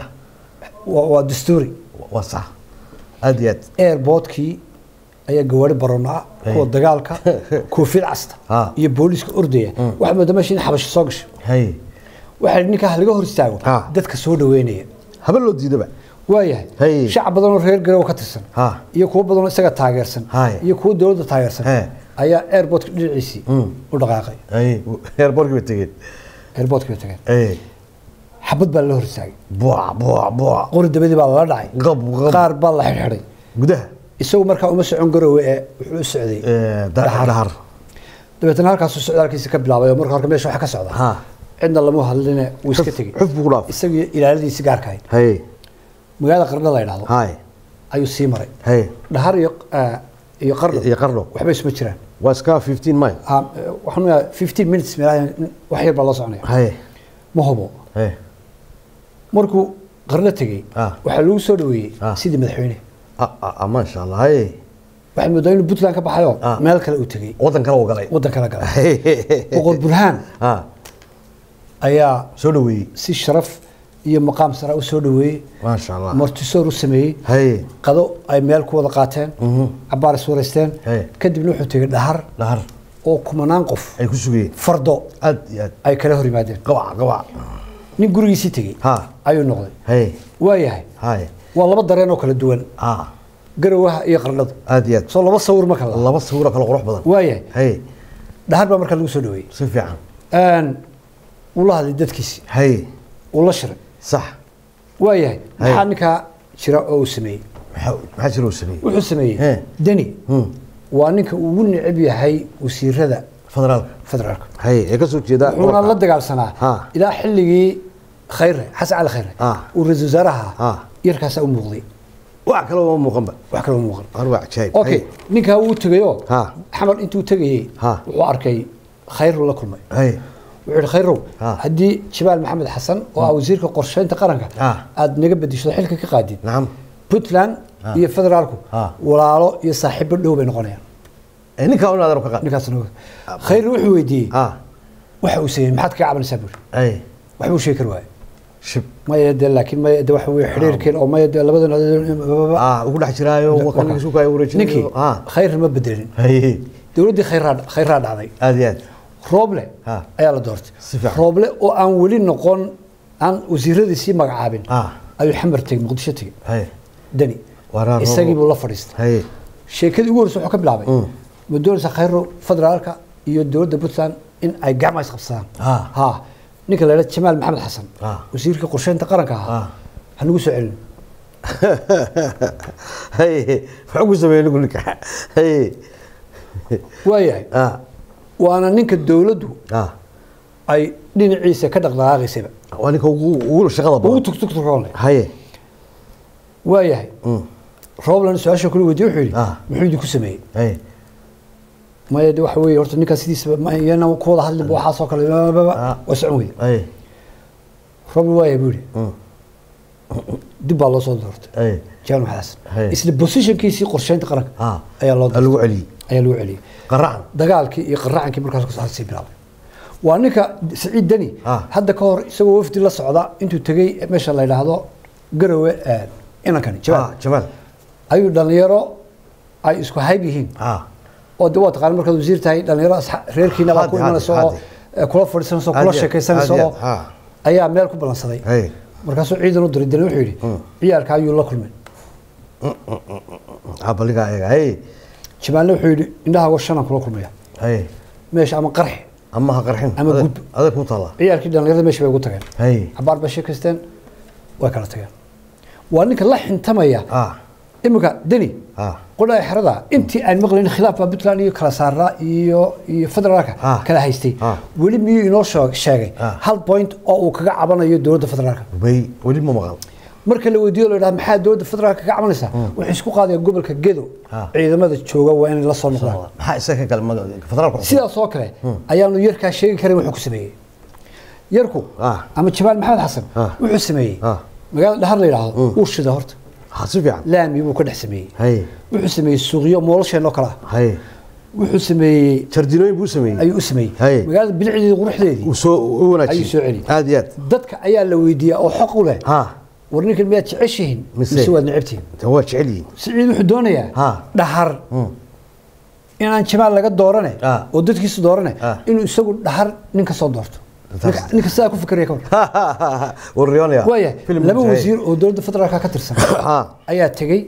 waa waa dastuuri waa sax aad iyo aad airportkii ayaa gawaari baroon ah kuwa dagaalka koofiyad casta Ah. iyo booliiska ordaya waxa moodaa meesha in xabasho soo gashay hay waxaa ninkaa laga hor istaago Ah. dadka soo dhaweynaya haba loo diidaba waayahay Hey. shacab badan oo reer garowe ka tirsan Ah. iyo kuwo badan oo isaga taageersan Hay. iyo kuwo dowladda taageersan Hey. ayaa airportka dhinaciisii u dhaqaaqay hay airportkii bay tegeen airportka bay tageen hay xabad baa la hor istaagay buuc buuc buuc qori dabadii baa lala dhacay qab qab qaar baa la xidhxidhay gudaha isagu markaa uma socon garowe ee wuxuu u socday ee dahar dahar dabeetana halkaasuu socdaalkiisa ka bilaabay oo marka hore meesha waxa ka socda ha cidna lama hadline wuu iska tegey xuf buu ku dhaaf isagii ilaaladiisi gaarka ahayd hay magaalada qarna la yidhaahdo hay ayuu sii maray hay dhahar iyo ah, iyo qarno iyo qarno waxba isma jiraan waa iska fifteen mile Ah, waxaan leeyahay fifteen minutes meelaha wax yar baa loo soconaya hay ma hubo hay markuu qarno tegey Ah. waxaa lagu soo dhaweeyey Ah. sidii madaxweyne ah ah ma sha Allah hay waxay moodaa inuu puntland ka baxayo Ah. meel kale uu tegey wadan kale uu galay waddan kala galay boqor burhaan ha ayaa soo dhaweeyey si sharaf iyo maqaam sare u soo dhaweeyey ma sha Allah martisoor u sameeyey hay qado ay meel ku wada qaateen cabaar is wareysteen Hey. kadibna wuxuu tegey dhahar dahar oo kumanaan qof ay ku sugayeen fardo aad iyo aad ay kala hor yimaadeen qabac qabac nin gurigiisii tegey ha ayuu noqday hay waayahay hay waa laba dareen oo kala duwan ha garowaha iyo qarnadu aad iyo aad soo laba sawir ma kala laba sawir oo kala qurux badan waayahay hay dhahar baa markaa lagu soo dhaweeyey si fiican Een, wuu la hadlay dadkiisii hay wuu la shiray sax waayahay Hey. maxaa ninkaa jira oo uu sameeyey maxaa maxaa jira uu sameeyey wuxuu sameeyey Hey. deni Hmm. waa ninka ugu neceb yahay wasiirada federaalka federaalka hay ee ka soo jeeda wuxuuna la dagaalsanaa Ha. ilaa xilligii khayre xasan cali khayre Ah. uu ra-iisul wasaaraha Ha. yarkaasaa u muuqday wax kale oo muuqan ba wax kale u muuqan aan waa ajaayib okay ninkaa wuu tegayoo Ha. xamar intuu tegayey Ha. wuxuu arkay khayru la kulmay hay wuxuu yihi khayrow Ha. haddii jibaal maxamed xasan oo ah wasiirka qorsheynta qaranka Ah. aad naga bedisho xilka ka qaadid nacam puntland iyo federaalku Ah. walaalo iyo saaxiibo dhow bay noqonayaan ee ninka oo naadar ka qaad ninkaas khayr wuxuu weydiiyey ha waxa uu sameeyey maxaad kaga cabanaysaa buuri hay waxbuu sheegi kari waaye shib maya de laakiin maya de waxa weye xiriirkeen oo maya de labadan ah ugu dhex jiraayo wadanka isugu ay wareejinayo ninkii ha khayr ma bedelin hay dowladdii khayraa khayraa dhacday aad iyo aad rooble Ha. ayaa la doortay Si fiican. rooble oo aan weli noqon aan wasiiradiisii magacaabin Ah. ayuu xamar tegey muqdisho tegey hay deni Waraa Rooble. isagii buu la fadhiistay hay sheekadii ugu horreysay wuxuu ka bilaabay ma doonaysaa khayro federaalka iyo dowladda puntland in ay gacma is qabsadaan Ha. ha ninka la yidhahdo jamaal maxamed xasan Ha. wasiirka qorsheynta qaranka Ha. ahaa ha nagu soo celin hay wuxuu ku sameeyay nigu ninka hay waayahay ah waana ninka dowladdu ah ay dhinaciisa ka dhaqdhaqaaqaysayba waa ninka ugu ugu shaqada ugu badan tugtugturoole hay waayahay rooblan su-aasha kula weydiye wuxuu yidhi Ah. muxuu idinku sameeyey hay ما يدي واحد وي horta ninka sidiisa ma yana ku wada hadli waxa soo kale waa socon weey ay robi way buri dib baa loo soo doortay ay jaan waxaas isla positionkiisii qorsheynta qaranka ayaa loo lagu celiyay ayaa loo celiyay qaracan dagaalkii iyo qaraacankii markaas ku saarsi bilaabay waa ninka Saciid Dani hadda ka hor isagoo wafdi la socda intuu tagay meesha la yiraahdo Garowe inankani Jamaal Jamaal ayuu dhalinyaro ay isku hayb yihiin oo dawad qaran marka wasiir tahay dhalinyaro reerkiina baa ku imanayso kula fadhiisanayso kula sheekaysanayso ayaa meel ku balansaday markaas uu ciidan u diray dani wuxuu yiri ciyaarka ayuu la kulmay abaliga ayaga hay Jamaal wuxuu yiri indhaha washana kula kulmaya hay meesha ama qarx ama qarxin ama gud adag ku tala ciyaarkii dhalinyarada meesha bay ugu tageen hay abaar ba sheekaysteen way kala tageen waa ninka la xintamaya ah imika dani ah qodaa xirada intii aan maqlayn khilaaf Puntland iyo kala saara iyo iyo federaalka kala haystay wali miyuu inoo sheegay hal point oo uu kaga cabanayo dawladda federaalka bay wali ma maqal marka la weydiiyo la yiraahdo maxaa dawladda federaalka kaga cabanaysa wuxuu isku qaaday gobolka Gedo ciidamada jooga waa in la soo noqdaan maxaa isaga kale federaalka sidaas oo kale ayaanu yarka sheegi karin wuxuu ku sameeyay yarku ama Jamaal Maxamed Xasan wuxuu sameeyay magaalada dhahar la yiraahdo uu shida horta حاسبيع لا ميبو كده سمي هاي وحسمي السوقية مولش إنه كلا هاي وحسمي تردينوي بو سمي أي اسمي هاي مقال بالعدي وروح ذي وسو وناتشي أي سعري هاديات ضدك أيال لو يدي أو حقه له ها ورنيك المية عشهن مسوى نعبتين هو شعلي سعيد وحدونيا ها دهر إن أنا شمال لقى دورنا آه. ودتك يسو دورنا آه. إنه يسوق دهر نك صدرته نك ساكو فكر يا كون والريون يا ويا لما وزير ودولة فترة كاترسن ها أيها تجي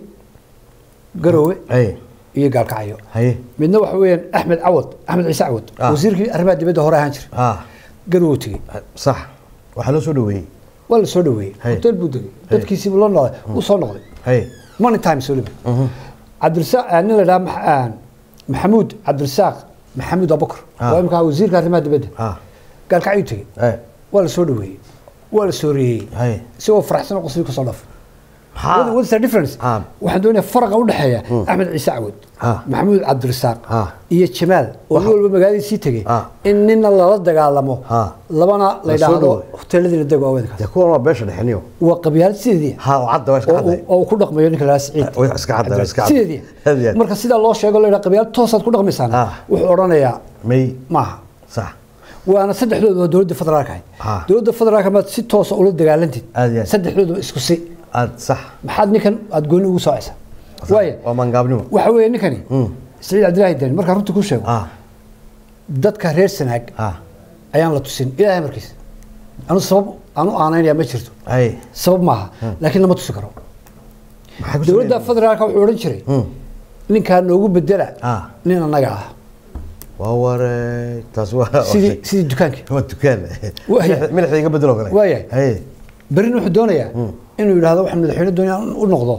قروي أي iyo gaalkacyo hay midna waxa weeyaan Ahmed Awad Ahmed Ciise Awad wasiirkii arrimaha dibadda hore ahaan jiray ah garooti sax waxa la soo dhaweeyay wala soo dhaweeyay hotel budagi dadkiisii loo noqday uu soo noqday hay money time soo laba Cabdirasaaq aan la dhahaa Maxamuud Cabdirasaaq Maxamuud Abubakar waa imka wasiirka arrimaha dibadda ah gaalkacyo tagay hay wala soo dhaweeyay wala soo reeyay hay soo faraxsan qosli ka soo dhaf ها what's the difference waxaan doonayaa farqa u dhaxeeya Ahmed Ciise Awad Maxamuud Cabdirasaaq iyo Jamaal oo walba magaaladiisii tagay in ninna lala dagaalamo labana la yiraahdo hoteeladii dago aweenka kuwa ma beesha dhaxniyo waa qabyaalad sidii ha wacad waa iska caday oo ku dhaqmayo ninka la Saciid way iska caday iska caday sidii marka sida loo sheego la yiraahdo qabyaalad toosaad ku dhaqmaysaan wuxuu oranayaa may ma sax waana saddexdooda dawladda federaalka ah dawladda federaalka ma si toos ah ula dagaalantid saddexdooda isku si aad sax maxaad ninkan aad gooni ugu socaysa waaya waa mangaabnimo waxa weeye ninkani Saciid Cabdilaahi Dani marka runta ku sheego ah dadka reer Sanaag ah ayaan la tusin ilaahay markiis anu sabab anu aanayna ma jirto ay sabab maaha laakiin lama tusi karo dawladda federaalka wuxuu oran jiray ninka noogu bedela nin anaga ah waa waray taas waa sidii sidii dukaanka waa dukaan milixda iga bedelo kale waaya hay barin wuxuu doonayaa inuu yiraahdo waxaan madaxweyne doonaya u noqdo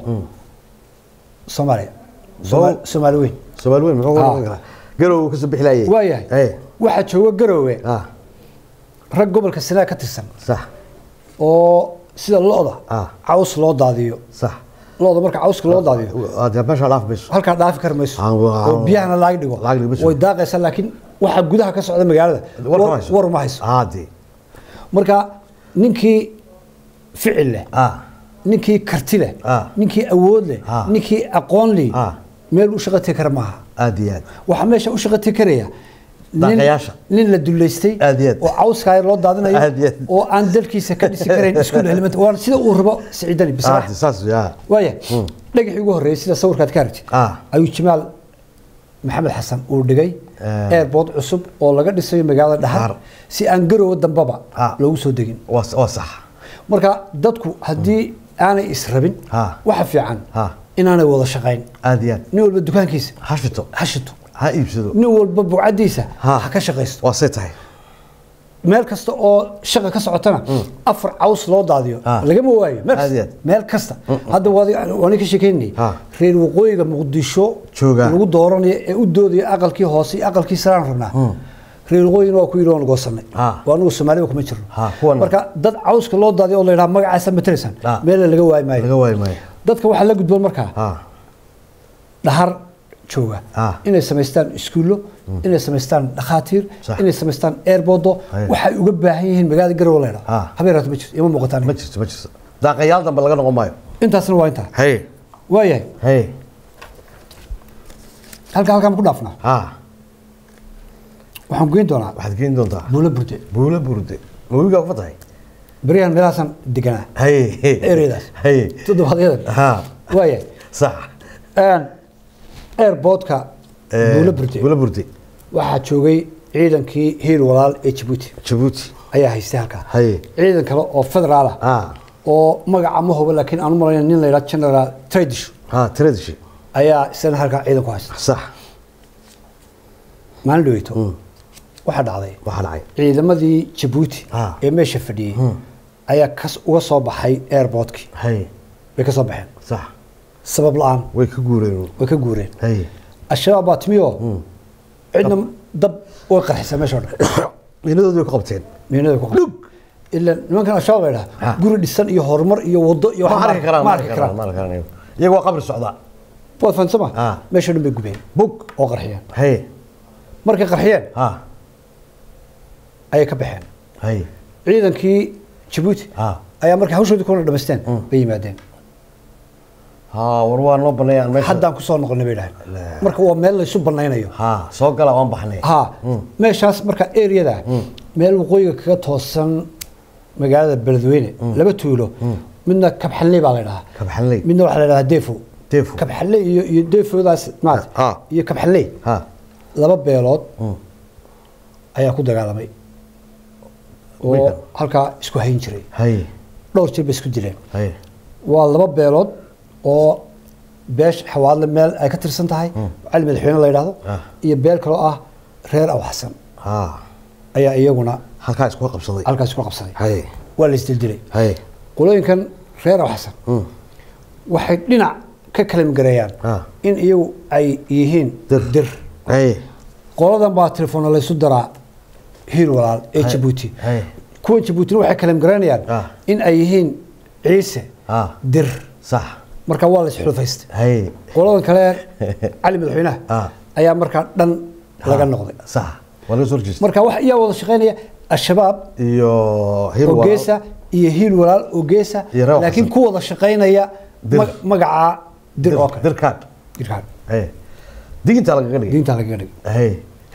Soomaaliya Soomaali weyn Soomaali weyn muxuu oran garow ka soo bixlayay waaya waxa jooga garowe ah rag gobolka Sanaag ka tirsan sax oo sida looda caws loo daadiyo sax looda marka cawska loo daadiyo aad meesha dhaaf bayso halka dhaaf karmayso oo biyahana laag dhigo way daaqaysan laakiin waxa gudaha ka socda magaalada war ma hayso haadi marka ninkii ficil leh ah ninkii karti leh ninkii awood leh ninkii aqoon leh meel u shaqo kara maaha aad iyo aad waxa meesha u shaqo karaya nin la duleystay oo cawska loo daadinayo oo aan dalkiisa ka dhisi karayn iskuul element waan sida uu rabo Saciid Dani bisaax saas yaa waaya dhagaxii ugu horeeyay sida sawirkaad ka aragtay ayuu Jamaal Maxamed Xasan uu dhigay airport cusub oo laga dhisayo magaalada Dhahar si aan garow dambaba loogu soo degin waa sax marka dadku hadii aanay israbin waxa fiican inaanay wada shaqayn aad iyo aad nin walba dukaankiisa hashito hashito ha iibsado nin walba buucadiisa ha ka shaqaysto waa say tahay meel kasta oo shaqa ka socotana afar caws loo daadiyo lagama waayo meel kasta hadda waan ka sheekeynay reer waqooyiga Muqdisho lagu dooranayo ee u doodaya aqalkii hoose aqalkii saraan rabnaa reer waqooyiga waa ku yiraan goosanay waa anu Soomaaliya kuma jirno marka dad cawska loo daadiyo oo la yiraahdo magacaasa matalsan meel laga waay maayo laga waay maayo dadka waxa la gudboon marka Dhahar jooga Ah. inay samaystaan iskuulo inay samaystaan dhakhaatiir Sax. inay samaystaan airbodo Haye. waxay uga baahan yihiin magaalada garowe leedha Ah. habeerato ma jirto ima muuqataan ma jirto ma jirto daaqayaal dambe laga noqon maayo intaasna waa intaa hay waayahay hay halka halkaan ku dhaafnaa ha waxaan goyn doonaa waxaad geyn doontaa buulo burde buula burde mawigaa ku fatahay beryahan meelahaasan deganaa hay Ereydaas. hay toddobaadyada ha waayahay sax airboodka buulo burde buula burde waxaa joogay ciidankii hiil walaal ee jabuuti jabuuti ayaa haystay halkaa hay ciidan kale oo federaal ah ah oo magaca ma hubo laakiin aan u malayna nin la yidhaha general tradish ha tradishi ayaa isna halkaa ciidan ku haysta sax maalin dhaweyto waxaa dhacday waxaa dhacay ciidamadii jabuuti Ah. ee meesha fadhiyey ayaa kas uga soo baxay airboodkii hay way ka soo baxeen sax sabab la-aan way ka guureen way ka guureen hay al-shabaab baa timi oo cidna dab way qarxisa meesha oo dhan miinadoodii way ku qabteen miinada ku Dhug. ilaa nimankan al-shabaab la Ah. yidhaha guri dhisan iyo horumar iyo wado iyo ma wax arki karaan ma ma arki arki karaan ma arki karaan iyagu waa qabri socdaa waad fahansama Ah. meesha dhan bay gubeen bug oo qarxiyeen hay markay qarxiyeen ha ayay ka baxeen hay ciidankii jabuuti ha ayaa markay hawshoodii kuna dhamaysteen bay yimaadeen ha war waa noo baneeyaan meesha haddaan kusoo noqonay bay dhahay marka waa meel laysu banaynayo ha soo gala waan baxnay ha meeshaas marka areada meel waqooyiga kaga toosan magaalada beledweyne laba tuulo midna kabxanley baa la dhahaa kabxanley midna waxaa la dhahaa defo Defo. kabxanley iyo iyo defodaas maarata Ah. iyo kabxanley ha laba beelood ayaa ku dagaalamay oo Wigan. halkaa isku hayn jiray hay dhowr jir bay isku dileen hay waa laba beelood oo beesh xawaadle meel ay ka tirsan tahay cali madaxweyne la yidhaahdo Ah. iyo beel kaloo ah reer aw xasan ha ayaa iyaguna halkaa isku qabsaday halkaas ku qabsaday hay waa la isdildilay hay qolooyinkan reer aw xasan waxay dhinac ka kalimgareeyaan Ah. in iyagu ay yihiin dir dir hay qoladan baa telefoona laysu daraa hiil walaal ee Hay. jabuuti hay kuwa jabuutina waxay kalimgareynayaan Ah. in ay yihiin ciise ah dir sax marka waa la isxulufaystay hay qoladan kale cali madaxweynaha Ah. ayaa markaa dhan laga noqday sax waa laga soo horjeestay marka wax iyaa wada shaqeynaya al-shabaab iyo hil oo geesa iyo hiil walaal oo geesa Iyo reer laakiin Xasan. ku wada shaqeynaya Dir. mag- magaca dir oo kale dirkaan dirkaan hay diginta lagaga dhigay diinta lagaga dhigay hay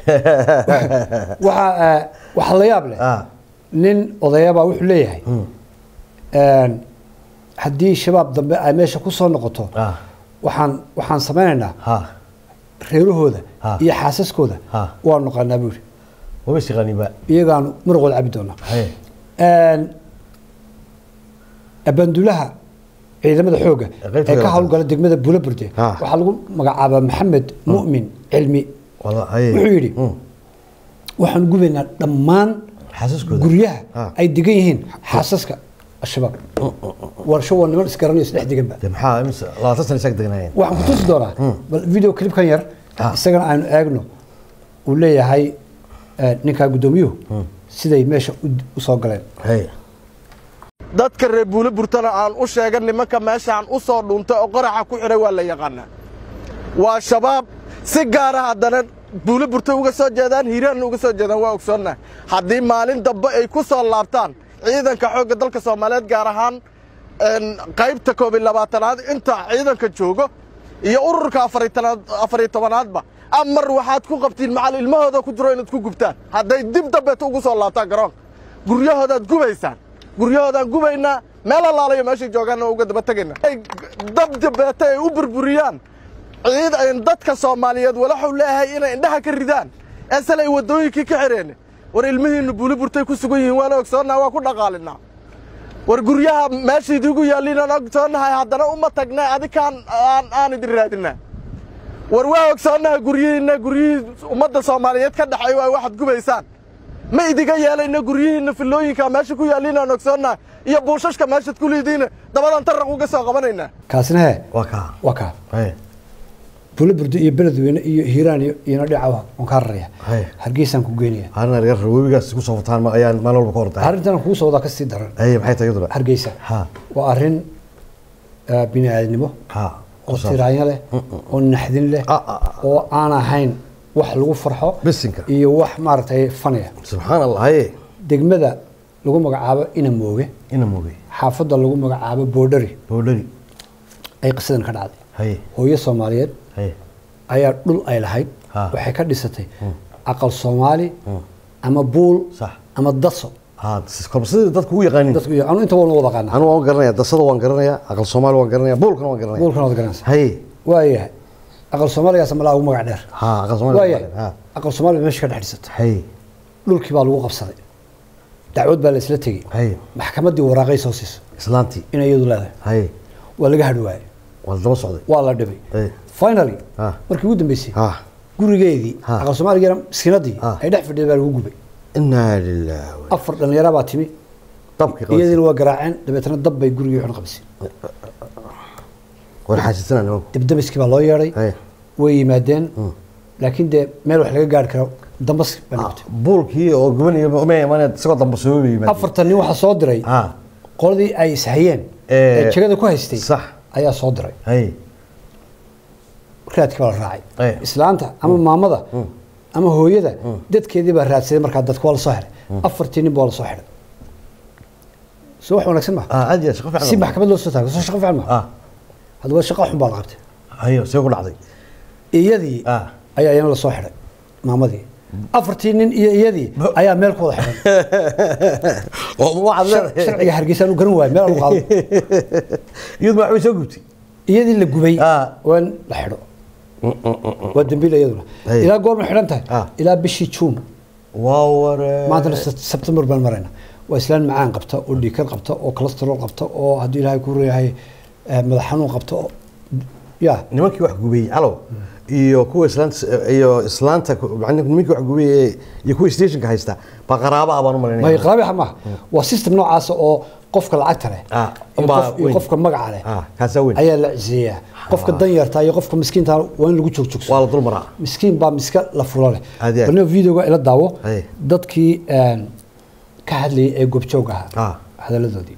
waxaa eh, waxaa la yaab leh ah nin odayabaa wuxuu leeyahay een, haddii shabaab dambe ay meesha ku soo noqoto ah waxaan waxaan sameynaynaa ha reerahooda Ha. iyo xaasaskooda Ha. waanu naqaanaa buu yidhi waba shaqaaniba iyagaanu maraqooda cabi doonaa hay Een, abandulaha ciidamada xoogga qaybta ee ka kale. howlgala degmada bulaburde Ha. waxaa lagu magacaabaa maxamed mu'min cilmi wala hay wuxuu yidhi waxaan gubaynaa dhammaan xaasaskooda guryaha Ha. ay degan yihiin xaasaska al-shabaab warsho waa niman isgaranayo isdhex deganba de maxaa imise labaatan sana isaga degnaayeen waxaan ku tusi doonaa bal video clipkan yar Ha. isagana aanu eegno uu leeyahay eh, ninkaa guddoomiyuhu siday meesha u- u soo galeen hay dadka reer buule burtana aan u sheegan nimanka meeshaan u soo dhuuntay oo qoraxa ku xidhay waa la yaqaanaa waa shabaab si gaara haddana buule burta uga soo jeedaan hiiraanna uga soo jeedaan waa ogsoonnah haddii maalin dambe ay ku soo laabtaan ciidanka xoogga dalka soomaaliyeed gaar ahaan een, qaybta koob iyo labaatanaad inta ciidanka joogo iyo ururka afar iyo tobanaadba amar waxaad ku qabtiin macal ilmahooda ku jiro inaad ku gubtaan hadday dib dambeeta ugu soo laabtaan garoonka guryahoodaad gubaysaan guryahoodaan gubaynaa meel allaalayo meeshay joogaanna uga daba tegaynaa ay dab dambeeta ay u burburiyaan ciid ay dadka soomaaliyeed walaxuu leeyahay inay indhaha ka ridaan eesalay waddooyinkii ka xidheen war ilmihiinnu buuli burtay ku sugan yihiin waana ogsoonnaa waa ku dhaqaalinaa war guryaha meesha idigu yaalliinaan ogsoonnahay haddana uma tagnay adikaan aan aan idin raadinaa war waa ogsoonnahay guryihiinna guryihii ummadda soomaaliyeed ka dhaxay waa waxaad gubaysaan ma idiga yeelayna guryihiinna fillooyinka meesha ku yaalliinaan ogsoonnahay iyo buushashka meeshaad ku liidiina dabadan tarraq uga soo qabanaynaa kaasina hee waa kaa waa kaa hay buulaburdo iyo beledweyne iyo hiiraan iyo iyona dhica waan kaa raraya Hay. hargeysaan ku geynaya arrin reer webigaas ku soo fataan ma ayaan maalin walba ka hortay arrintan kugu soo wadaa kasii daran hay maxay tahay iyaduna hargeysa ha waa arrin eh, bini aadamnimo ha oo tiraanya leh oo naxdin leh oo aan ahayn wax lagu farxo bisinka iyo wax maartay faniya subxaan allah haye degmada lagu magacaabo ina mooge ina mooge xaafadda lagu magacaabo boodhari boodhari ay qisadan ka dhacday haye hooyo Soomaaliyeed haye ayaa dhul ay lahayd waxay ka dhisatay aqal Soomaali ama buul sax ama daso ها كربسيد dadku u yaqaanin dadku anu inta waan wada qana anu waan garanaya dasada waan garanaya aqal Soomaali waan garanaya buulkan waan garanaya buulkan waan garanaya hay waayahay aqal Soomaaliga sama ugu magac dheer ha aqal Soomaali ha aqal Soomaali meesha ka dhaxdhisatay hay dhulkii baa lagu qabsaday dacwad baa la isla tagay hay maxkamadii waraaqay soo siisay islaanti in iyadu leedahay hay waa laga hadwaayay waa daba socday waa la dhibay finally markii ugu dambeysay ha gurigeedii aqal Soomaaliga sinadii ay dhex fadhiyay baa lagu gubay inna lillahi afar dhalinyaro baa timi dabkii qabay iyadina waa garaaceen dabeetana dab bay gurigii xun qabsay war xaasisana noo dibdamiski baa loo yeeray way yimaadeen laakiin de meel wax laga gaar karo dambas banabtay buulkii oo gubanayo ma imaanay isagoo dambas soo yimaadeen afartan nin waxa soo diray qoladii ay sahayeen ee jagada ku haystay sax ayaa soo diray hay raadkii baa raacay islaanta ama maamada ama hooyada dadkeedii baa raadsaday marka dadku wala soo xiray afartii nin baa la soo xiray soo wax wanaagsan ma ah aad iyo shaqo fiican si maxkamad loo soo taagay soo shaqo fiican ma ah hadaba shaqo xun baa la qabtay hayo soo ku dhacday iyadii ayaa iyana la soo xiray maamadii afartii nin iyo iyadii ayaa meel ku wada xiray oo waxa leedahay sharciga Hargeysa uu garan waayay meel uu qaado iyadu ma way soo gubtay iyadii la gubay waan la xiro ودنبيل يدنا إلى قول من حرمتها إلى بشي تشوم واور ما أدري سبتمبر بالمرينا وإسلام معان قبته ودي كان قبته وكوليسترول قبته وهدي لها يكون هاي مدحنون قبته يا نمكي واحد قوي علو iyo kuwa islaanta iyo islaanta macna nimanka wax gubay iyo kuwa station ka haysta ba qaraaba abaan u mareynaa ma qaraaba ma waa system noocaas oo qofka lacagta leh iyo qofka magaca leh kaasa weyn ayaa la ciiseeyaa qofka dan yarta iyo qofka miskiinta waa in lagu joogjoogso waa la dul maraa miskiin baa miska la fulo leh bal videoga ila daawo dadkii ka hadlay ee goobjooga ah hadaladoodii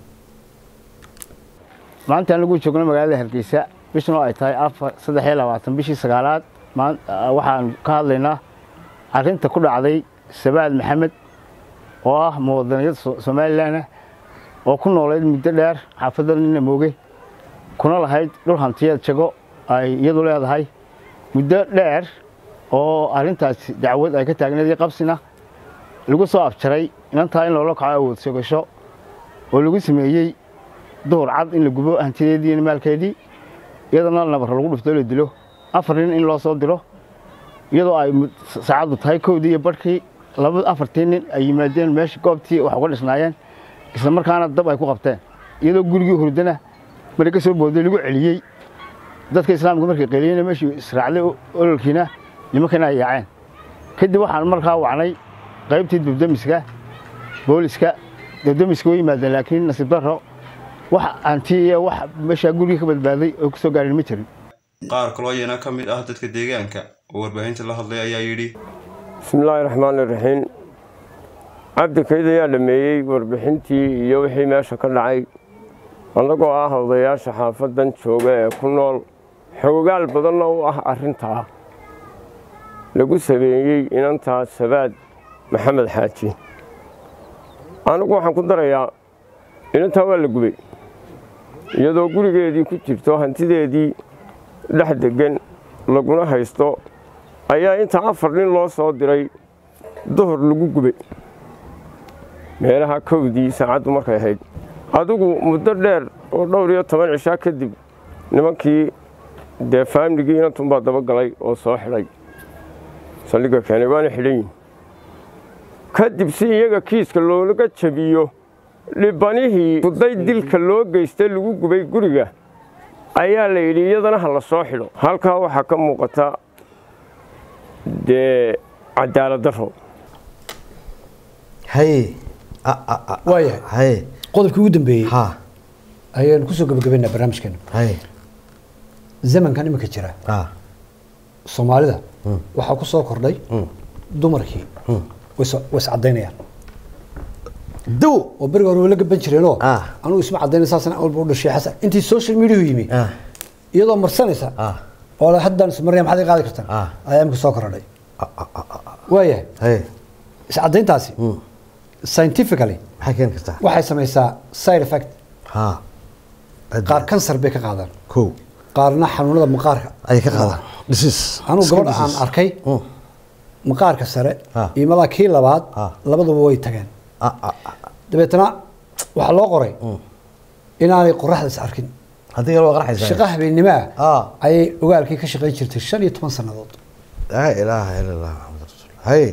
maanta lagu joogno magaalada Hargeysa bishii ay tahay saddex iyo labaatan bishii sagaalaad waxaan ka hadlaynaa arrinta ku dhacday Sabaad Maxamed oo ah muwaadiniyad Soomaaliland oo ku noolayd muddo dheer xaafadda Nina Mooge kuna lahayd dhul hantiyeed jago ay iyadu leedahay muddo dheer oo arrintaas dacwad ay ka taagneed qabsina lagu soo afjaray inta in loo kaco awood soo oo lagu sameeyay door cad in la gubo hantiyeedii maalkeedii iyadana nabar lagu dhufto la dilo afar nin in loo soo diro iyadoo ay saacadu tahay koodii iyo barkii laba afartii nin ay yimaadeen meesha goobtii wax uga dhisnaayeen isla markaana dab ay ku qabteen iyadoo gurigii hurdana markay soo booday lagu celiyay dadka islaamka markay qeeliyeen meeshii israacday ololkiina nimankana ay yaaceen kadib waxaan markaa wacnay qaybtii dibdamiska booliska dibdamiska way yimaadeen laakiin nasiib darro wax anti wax meesha guriga ka badbaaday oo ku soo gaarin ma jirin qaar kaloo yana ka mid ah dadka deegaanka oo warbaahinta la hadlay ayaa yiri bismillaahir rahmaanir rahiim abdi kayda yaa dhameeyay warbixintii iyo wixii meesha ka dhacay anagoo ah odayaasha xaafadan jooga ee ku nool xogaal badan oo ah arinta lagu sameeyay inanta Sabaad Maxamed Xaaji anigu waxaan ku darayaa inanta waa la gubay iyadoo gurigeedii ku jirto hantideedii dhex degan laguna haysto ayaa inta afar nin loo soo diray duhur lagu gubay meelaha kowdii saacadu markay ahayd adigu muddo dheer oo dhowr iyo toban cishaa kadib nimankii dee faamligii inantun baa daba galay oo soo xidhay saldhigga keenay waana xidhan yihin kadib si iyaga kiiska loolaga jabiyo dhibanihii fuday dilka loo geystay lagu gubay guriga ayaa la yidhi iyadana ha la soo xidho halkaa waxaa ka muuqata dee cadaalad darro hay waaya hay qodobkii ugu dambeeyey ha ayaan ku soo gabagabaynaa barnaamijkeena hay zamankan imika jira ha Soomaalida waxa ku soo kordhay dumarkii way cadaynayaan دو وبرجر ولا جبن شرينه أنا اسمع عدين أساسا أول بقول الشيء حسن أنت السوشيال ميديا يمي iyadoo marsanaysa ah oo haddaan ismarnay maxay qaadi kartaa ah ayaan ku soo korodhay waayahay hay iscadayntaasi scientifically maxay keen kartaa waxay samaysaa side effect ha qaar kansar bay ka qaadaan ko qaarna xanuunada maqaarka ay ka qaadaan disease anu gabadh aan arkay maqaarka sare iyo mala kii labaad labaduba way tageen dabeetana waxa loo qoray inaanay qoraxda is arkin haddii loo qarxaysa shaqo habeenimo ah ay ogaalkii ka shaqeyn jirtay shan iyo toban sanadood la ilaaha illa allah muhammad rasuul hay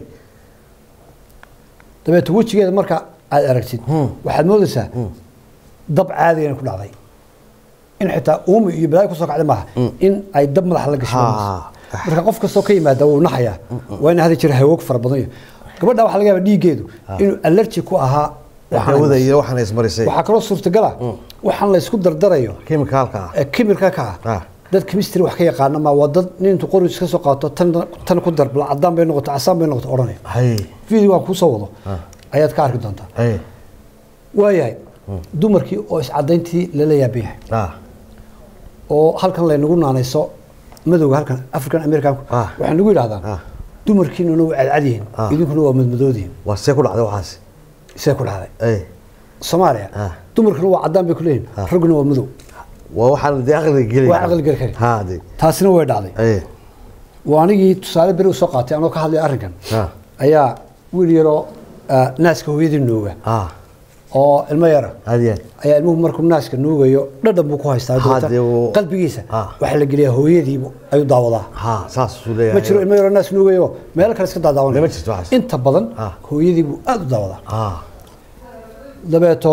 dabeetana wajigeeda marka aad aragtid waxaad moodaysaa dab caadi ah ku dhacday in xitaa uumi iyo bilaay ku soo kacday maaha in ay dab madax la gashay marka qof kastoo ka yimaada wuu naxayaa waa in hada jira hawoog fara badan gabadha waxa laga yaabaa dhiigeedu inuu allergy ku ahaa dawada iyo waxaan ismarisay waxa kale suurtagal ah waxaan la isku dardarayo chemicalka ah chemicalka ah dad chemistry wax ka yaqaan ma wada nin intuu qoris ka soo qaato tan tan ku darbla cadaan bay noqoto asaan bay noqoto oranay hay video waa ku soo wado ayaad ka arki doontaa hay waayahay dumarkii oo iscadayntii la leeyahay ah oo halkan la nagu naanayso madowga halkan African American waxaan nagu yiraahdaan dumarkiina inuu cadcadiin idinkuna waa madmadoodiin waa see ku dhacday waxaas see ku dhacday ay Soomaaliya dumarkuna waa cadaan bay ku leeyihiin raguna waa madow waa waxaan aqli gelay waa aqli gelay haadi taasina way dhacday ay waanigi tusaale bari u soo qaatay anoo ka hadlay arrinkan ayaa wiil yaro naaska hooyadii nuuga ah oo ilmo yara hadiyad ayaa ilmuhu markuu naaska nuugayo dhadhan buu ku haystaa qalbigiisa waxa la geliyaa hooyadii ayuu daawadaa ha saas uu leeyahay ma jiro ilmo yara naas nuugayo meel kale iska daadaawan ma jirto waxaas inta badan hooyadii buu aad u daawadaa ah dabeeto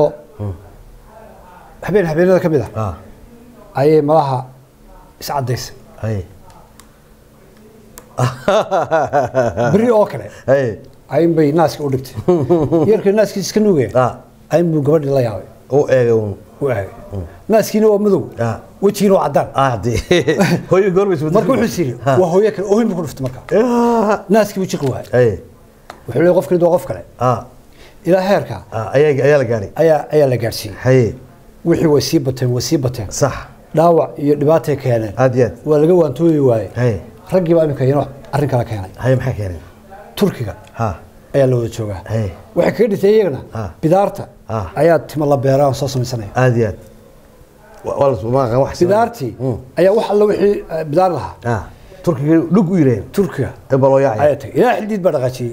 habeen habeenada ka mid ah ayay malaha iscadaysay ay biri oo kale ay ay bay naaska u dhigtay yarkii naaskiisa iska nuugay ay buu gabadhii la yaabay oo eegay uu eegay naaskiina waa madow wajigiina waa cadaan aadi hooyo goorma isbedel marka wuxuu siri waa hooyo kale oo ku dhuftay marka naaskii buu jiqi waayay ay wuxuu leeyahay qof kale doo qof kale ah ila heerka ayaa ayaa la gaaray ayaa ayaa la gaarsiiyay hay wixii way sii bateen way sii bateen sax dhaawac iyo dhibaato keeneen aadiyad waa laga waantooyi waayay hay raggii baa imika yino arrin kala keenay hay maxay keenay turkiga ha ayaa la wada joogaa hay waxa kaga dhintay iyagana bidaarta ayaa timo la beeraa soo samaysanaya aadiyad wala ma qan wax bidaartii ayaa wax alla wixii bidaar lahaa ah turkiga dhug u yireen turkiga ee balooyaay ayaa tagay ilaa xildid baa dhaqaajiyay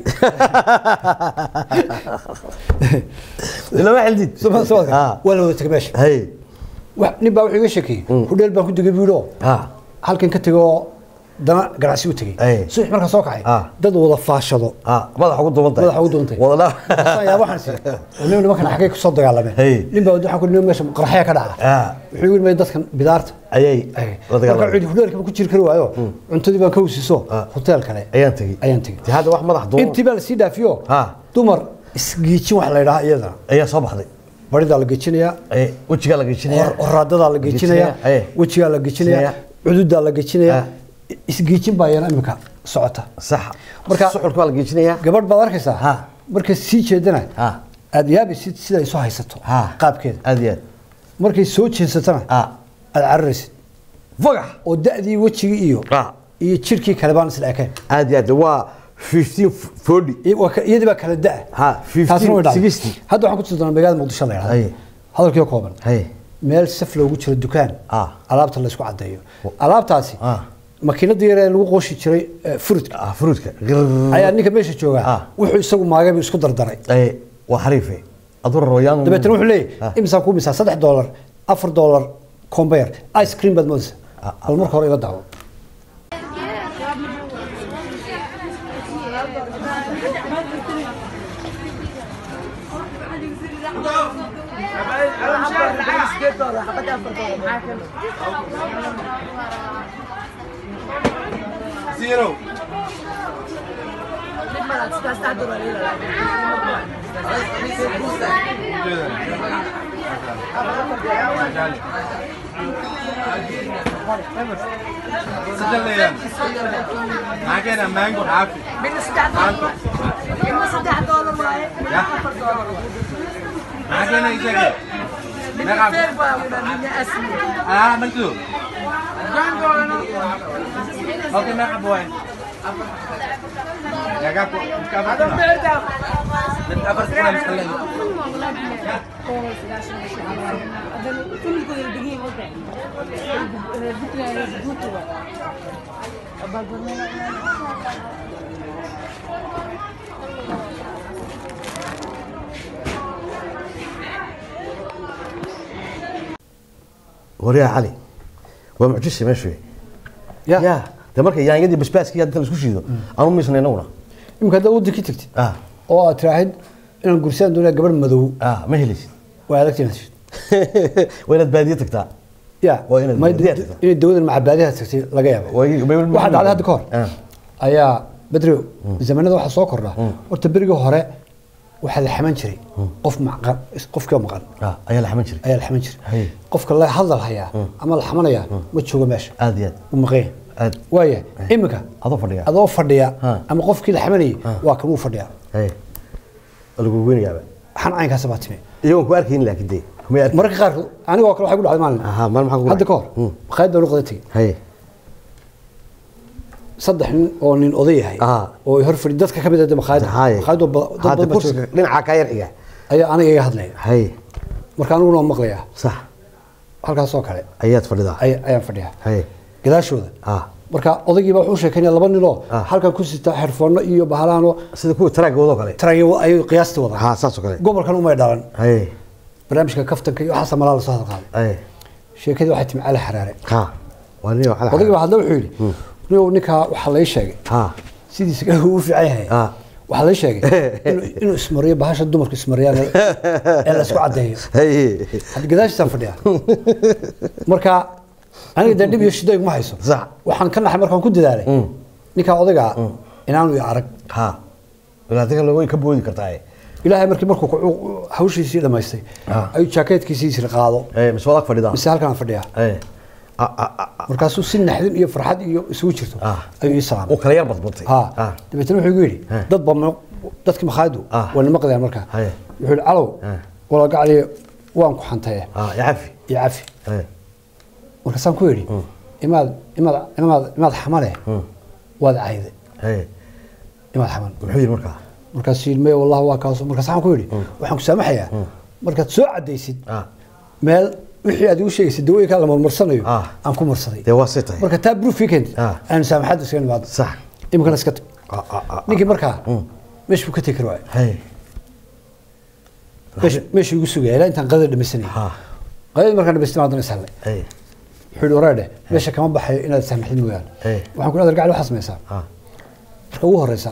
ilaa xildid soo soo ah wala wada tagay meesha hay wax nin baa wuxuu iga sheekay hudheel baan ku digay biiro ah halkan ka tago dana ganacsi u tagay suuq marka soo kacay dad wada faashado ah madax ugu duubantay madax ugu duubantay wada yaa waxaan si nin nimankan xaqay ku soo dagaalameen nin baa waxaan ku nin meesha qarxaya ka dhaca ah wuxuu yiri may dadkan bidaarta ayay wada dagaalameen marka hudheelka ku jiri kari waayo cuntadii baan ka wasiiso hotel kale ayaan tagay ayaan tagay hada wax madax duub intii baa la sii dhaafiyo ah dumar isgiijin wax la yiraahdo iyada ayaa soo baxday barida la gejinaya ay wajiga la gejinaya qoraadada la gejinaya wajiga la gejinaya cududa la gejinaya isgiijin baa yana imika socota sax marka suxulka la gejinaya gabadh baad arkaysaa ha markay sii jeedana ha aad yaabi sida ay soo haysato qaabkeeda aad yaad markay soo jeensatana ha aad cararaysid fagax oo da'dii wajiga iyo iyo jirkii kale baan isla ekeen aad yaad waa fifteen forty iyadii baa kala da'a ha fifteen sixty hadda waxaan ku tusaynaa magaalada Muqdisho la yiraahdo hadalkii kooban hay meel saf loogu jiro dukaan alaabta la isku cadeeyo alaabtaasi makiinada yar ee lagu qooshi jiray fruitka ah fruitka ayaa ninka meesha jooga wuxuu isagu maagay isku dardaray ay waa xariife adur rooyaan dabeetana wuxuu leeyahay imsa ku misa saddex dollar afar dollar combeer ice cream bad moosa hal marka hore ila daawo Zero. سجليان معانا مانجو عافي من مانجو من صدح دولار معايا معانا ايجابي نعم اه مكتوب اوكي ما حبوين يا جابو كابو من افر كنا مسلين وريها علي ومعجزة ماشي يا يا ده مركي يعني قدي بسباس كي هذا الاسكو شيدو انا ميسنا نونا يمكن هذا ودك تكتي اه oo aad tiraahid inaan gursaan doonaa gabar madow اه ما هليش waa adagtay وين baadiye tagtaa ya waa inaad ma baadiye tagtaa inay dawladda macabaadiyaha tagtay laga yaabo waxa dhacday hadda kahor ayaa badro zamanada waxa soo kordha horta beriga hore waxa la xaman jiray qof maqan qofka maqan ah ayaa la xaman jiray ayaa la xaman jiray qofka la hadal haya ama la xamanaya ma joogo meesha aad yaad u maqeen aad waaya imika adoo fadhiya adoo fadhiya ama qofkii la xamanayay waa kan uu fadhiya hay lagu weynayaa waxaan caynkaas baatime iyagu ku arkayn laakiin de kuma arkin marka qaar aniga oo kale waxa ku dhacday maalin aha mal maxaa ku hadda kahor qayd baan u qadatay hay saddex nin oo nin oday yahay oo hor fadhi dadka kamid ah maqaayada maqaayado dad badan kursi dhinaca ka yar xiga ayaa aniga iga hadlay hay marka anigu noo maqlaya sax halkaas oo kale ayaad fadhidaa ayaan fadhiyaa hay gadaashooda ah marka odaygiiba wuxuu sheekanaya laba nin oo halkan ku sita xirfoono iyo bahalaano sida kuwa taraagooda kale taraagooda ay qiyaasta wada ha saas oo kale gobolkan uma dhalan hay barnaamijka kaftanka iyo waxa samalaal soo hadqaaday hay sheekadii waxay timi cali xaraare ha waa nin waxa odaygiiba hadda wuxuu yiri inuu ninka waxa la sheegay ha sidiisa ka uu fiican yahay ha waxa la sheegay inuu ismariyo bahasha dumarku ismariyaan ee la isku cadeeyo hay had gadaashiisa fadhiya marka aniga dadib iyo shiday ma hayso sax waxaan ka naxay markaan ku dadaalay ninka odayga inaanu i arag ha walaadka loo way ka boodi kartaa ilaahay markii markuu hawshiisii dhamaystay ay jaakeetkiisii qaado ee mas'uulka fadhida mise halkaan fadhiya ee markaasuu si naxdin iyo farxad iyo isugu jirto ayuu ii salaamay oo kala yar badbatay ha dabeetana wuxuu igu yidhi dad ba dadkii makhaayadu waa nima qadeen markaa wuxuu yidhi calow wala gacli waan ku xantay ah ya cafi ya cafi markaasaan ku yidhi imaad imaad imaad imaad xamale waad cayde imaad xaman wuxuu yidhi markaa markaas ilmay wallahi waa kaas markaasaan ku yidhi waxaan ku saamaxayaa markaad soo cadaysid meel wixii aad igu sheegaysay dawooyinka la marmarsanayo aan ku marsaday dee waa sitay marka taa proof weekend aan saamaxad iska nimaado sax imkana iska tag ninkii markaa meeshu ka tegi karo hay meeshu meeshu igu sugay ilaa intaan qadar dhamaysanay qadar markaan dhamaystay maadana isalay hay wuxuu waraade meesha kama baxayo inaad saamaxid mooyaan waxaan ku leedahay gacal waxa sameeysaa marka ugu horeysa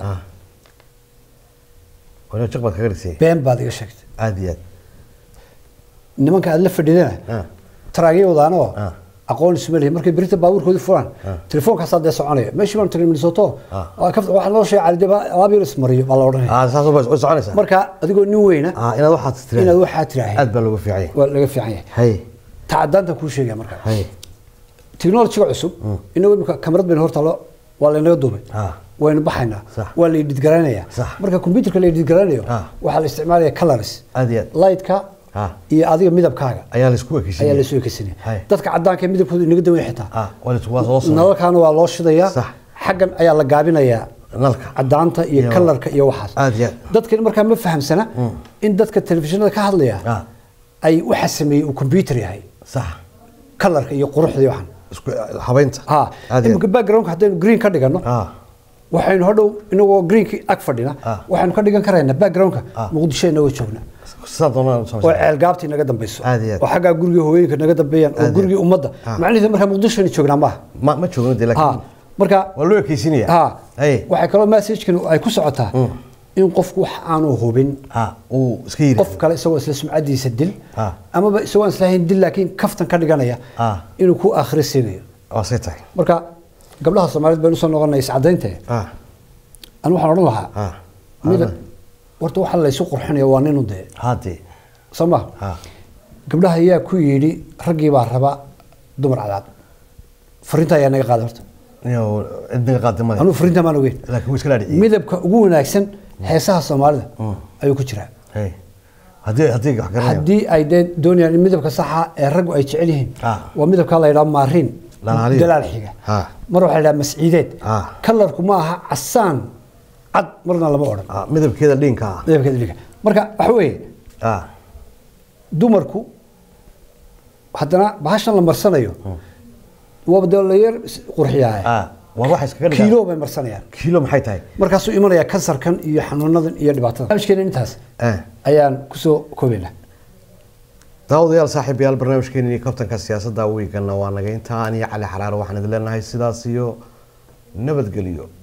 wala jaqbad kaga risay been baad iga sheegtay aad iyo aad nimanka aad la fadhidana taraagiyoodaanoo aqoon isma leeyahay markay birta baabuurkoodii furaan telefoonkaas aad soconaya meeshii baan tagay Minnesota waxa loo sheegay caldaba alaabir ismariyo baa la oranaya ah saas oo soconaysa marka adigoo nin weyna ah inaad waxaad tiraahdo inaad waxaad tiraahdo aad baa lagu fiicay waa laga fiican yahay hay taadaanta ku sheegay marka hay technology cusub inuu imka kamarad been horta loo waa la inaga duubay ah wayna baxaynaa waa la edit garanayaa marka computerka la edit garanayo waxa la isticmaalaya colors aad iyo light-ka iyo adiga midabkaaga ayaa la isku ekaysiinay ayaa la isku ekaysiinay dadka cadaanka midabkooda inaga daweey xitaa ah waa la isku soo soo nalalkaana waa loo shidayaa xaggan ayaa la gaabinayaa nalka cadaanta iyo colorka iyo waxaas aad iyo dadka markaa ma fahamsana in dadka telefishinada ka hadlaya ay waxa sameeyay computer yahay sax colorka iyo quruxda waxan isku habeynta ha imka background hadaynu green ka dhigano waxaynu hadhow inagoo greenki ag fadhina waxaynu ka dhigan karaynaa backgroundka muqdisho inagoo joogna oo ceelgaabtii naga dambayso oo xaggaa guriga hooyooyinka naga dambeeyaan oo gurigii ummadda macnaheedu markaa muqdisho aynu joognaa maaha ma joogno dee laakiin marka waa loo ekaysinaya waxay kaloo message-kan ay ku socotaa in qofku wax aanu hubin uu iska yiri qof kale isagoo isla sumcadiisa dil amaba isagoo islaahayn dil laakiin kaftan ka dhiganaya inuu ku akhrisinayo waa saytay marka gabdhaha Soomaaliyeed baynu soo noqonay iscadeynta ah anu waxaan oran lahaa mid warta waxa la isku qurxinayo waa nin u dee haddii sama ha gabdhaha ayaa ku yiri ragii baa raba dumar cadaad fariinta ayaa naga qaaday horta iyo idin qaadamada anu fariinta ma ogeyn laakiin iska laadhiyay midabka ugu wanaagsan heesaha Soomaalida ayuu ku jiraa hay hadii hadii wax garanay hadii ay doonayaan midabka saxa ee raggu ay jecel yihiin waa midabka la yiraahdo marin dalaal xiga mar waxa la masciideed kalarku ma aha casaan cad marna lama oran midabkeeda dhinka midabkeeda dhinka marka waxa weeye dumarku haddana bahashan la marsanayo waa dalayer qurxiyahay waa wax iskaga dhigaa kiilo bay marsanayaan kiilo maxay tahay markaas uu imanaya kansarkan iyo xanuunadan iyo dhibaatada barnaamijkeena intaas ayaan ku soo koobaynaa daawadayaal saaxiibayaal barnaamijkeena kabtanka siyaasadda wiigana waa naga intaan iyo cali xaraare waxaan idin leenahay sidaas iyo nabadgelyo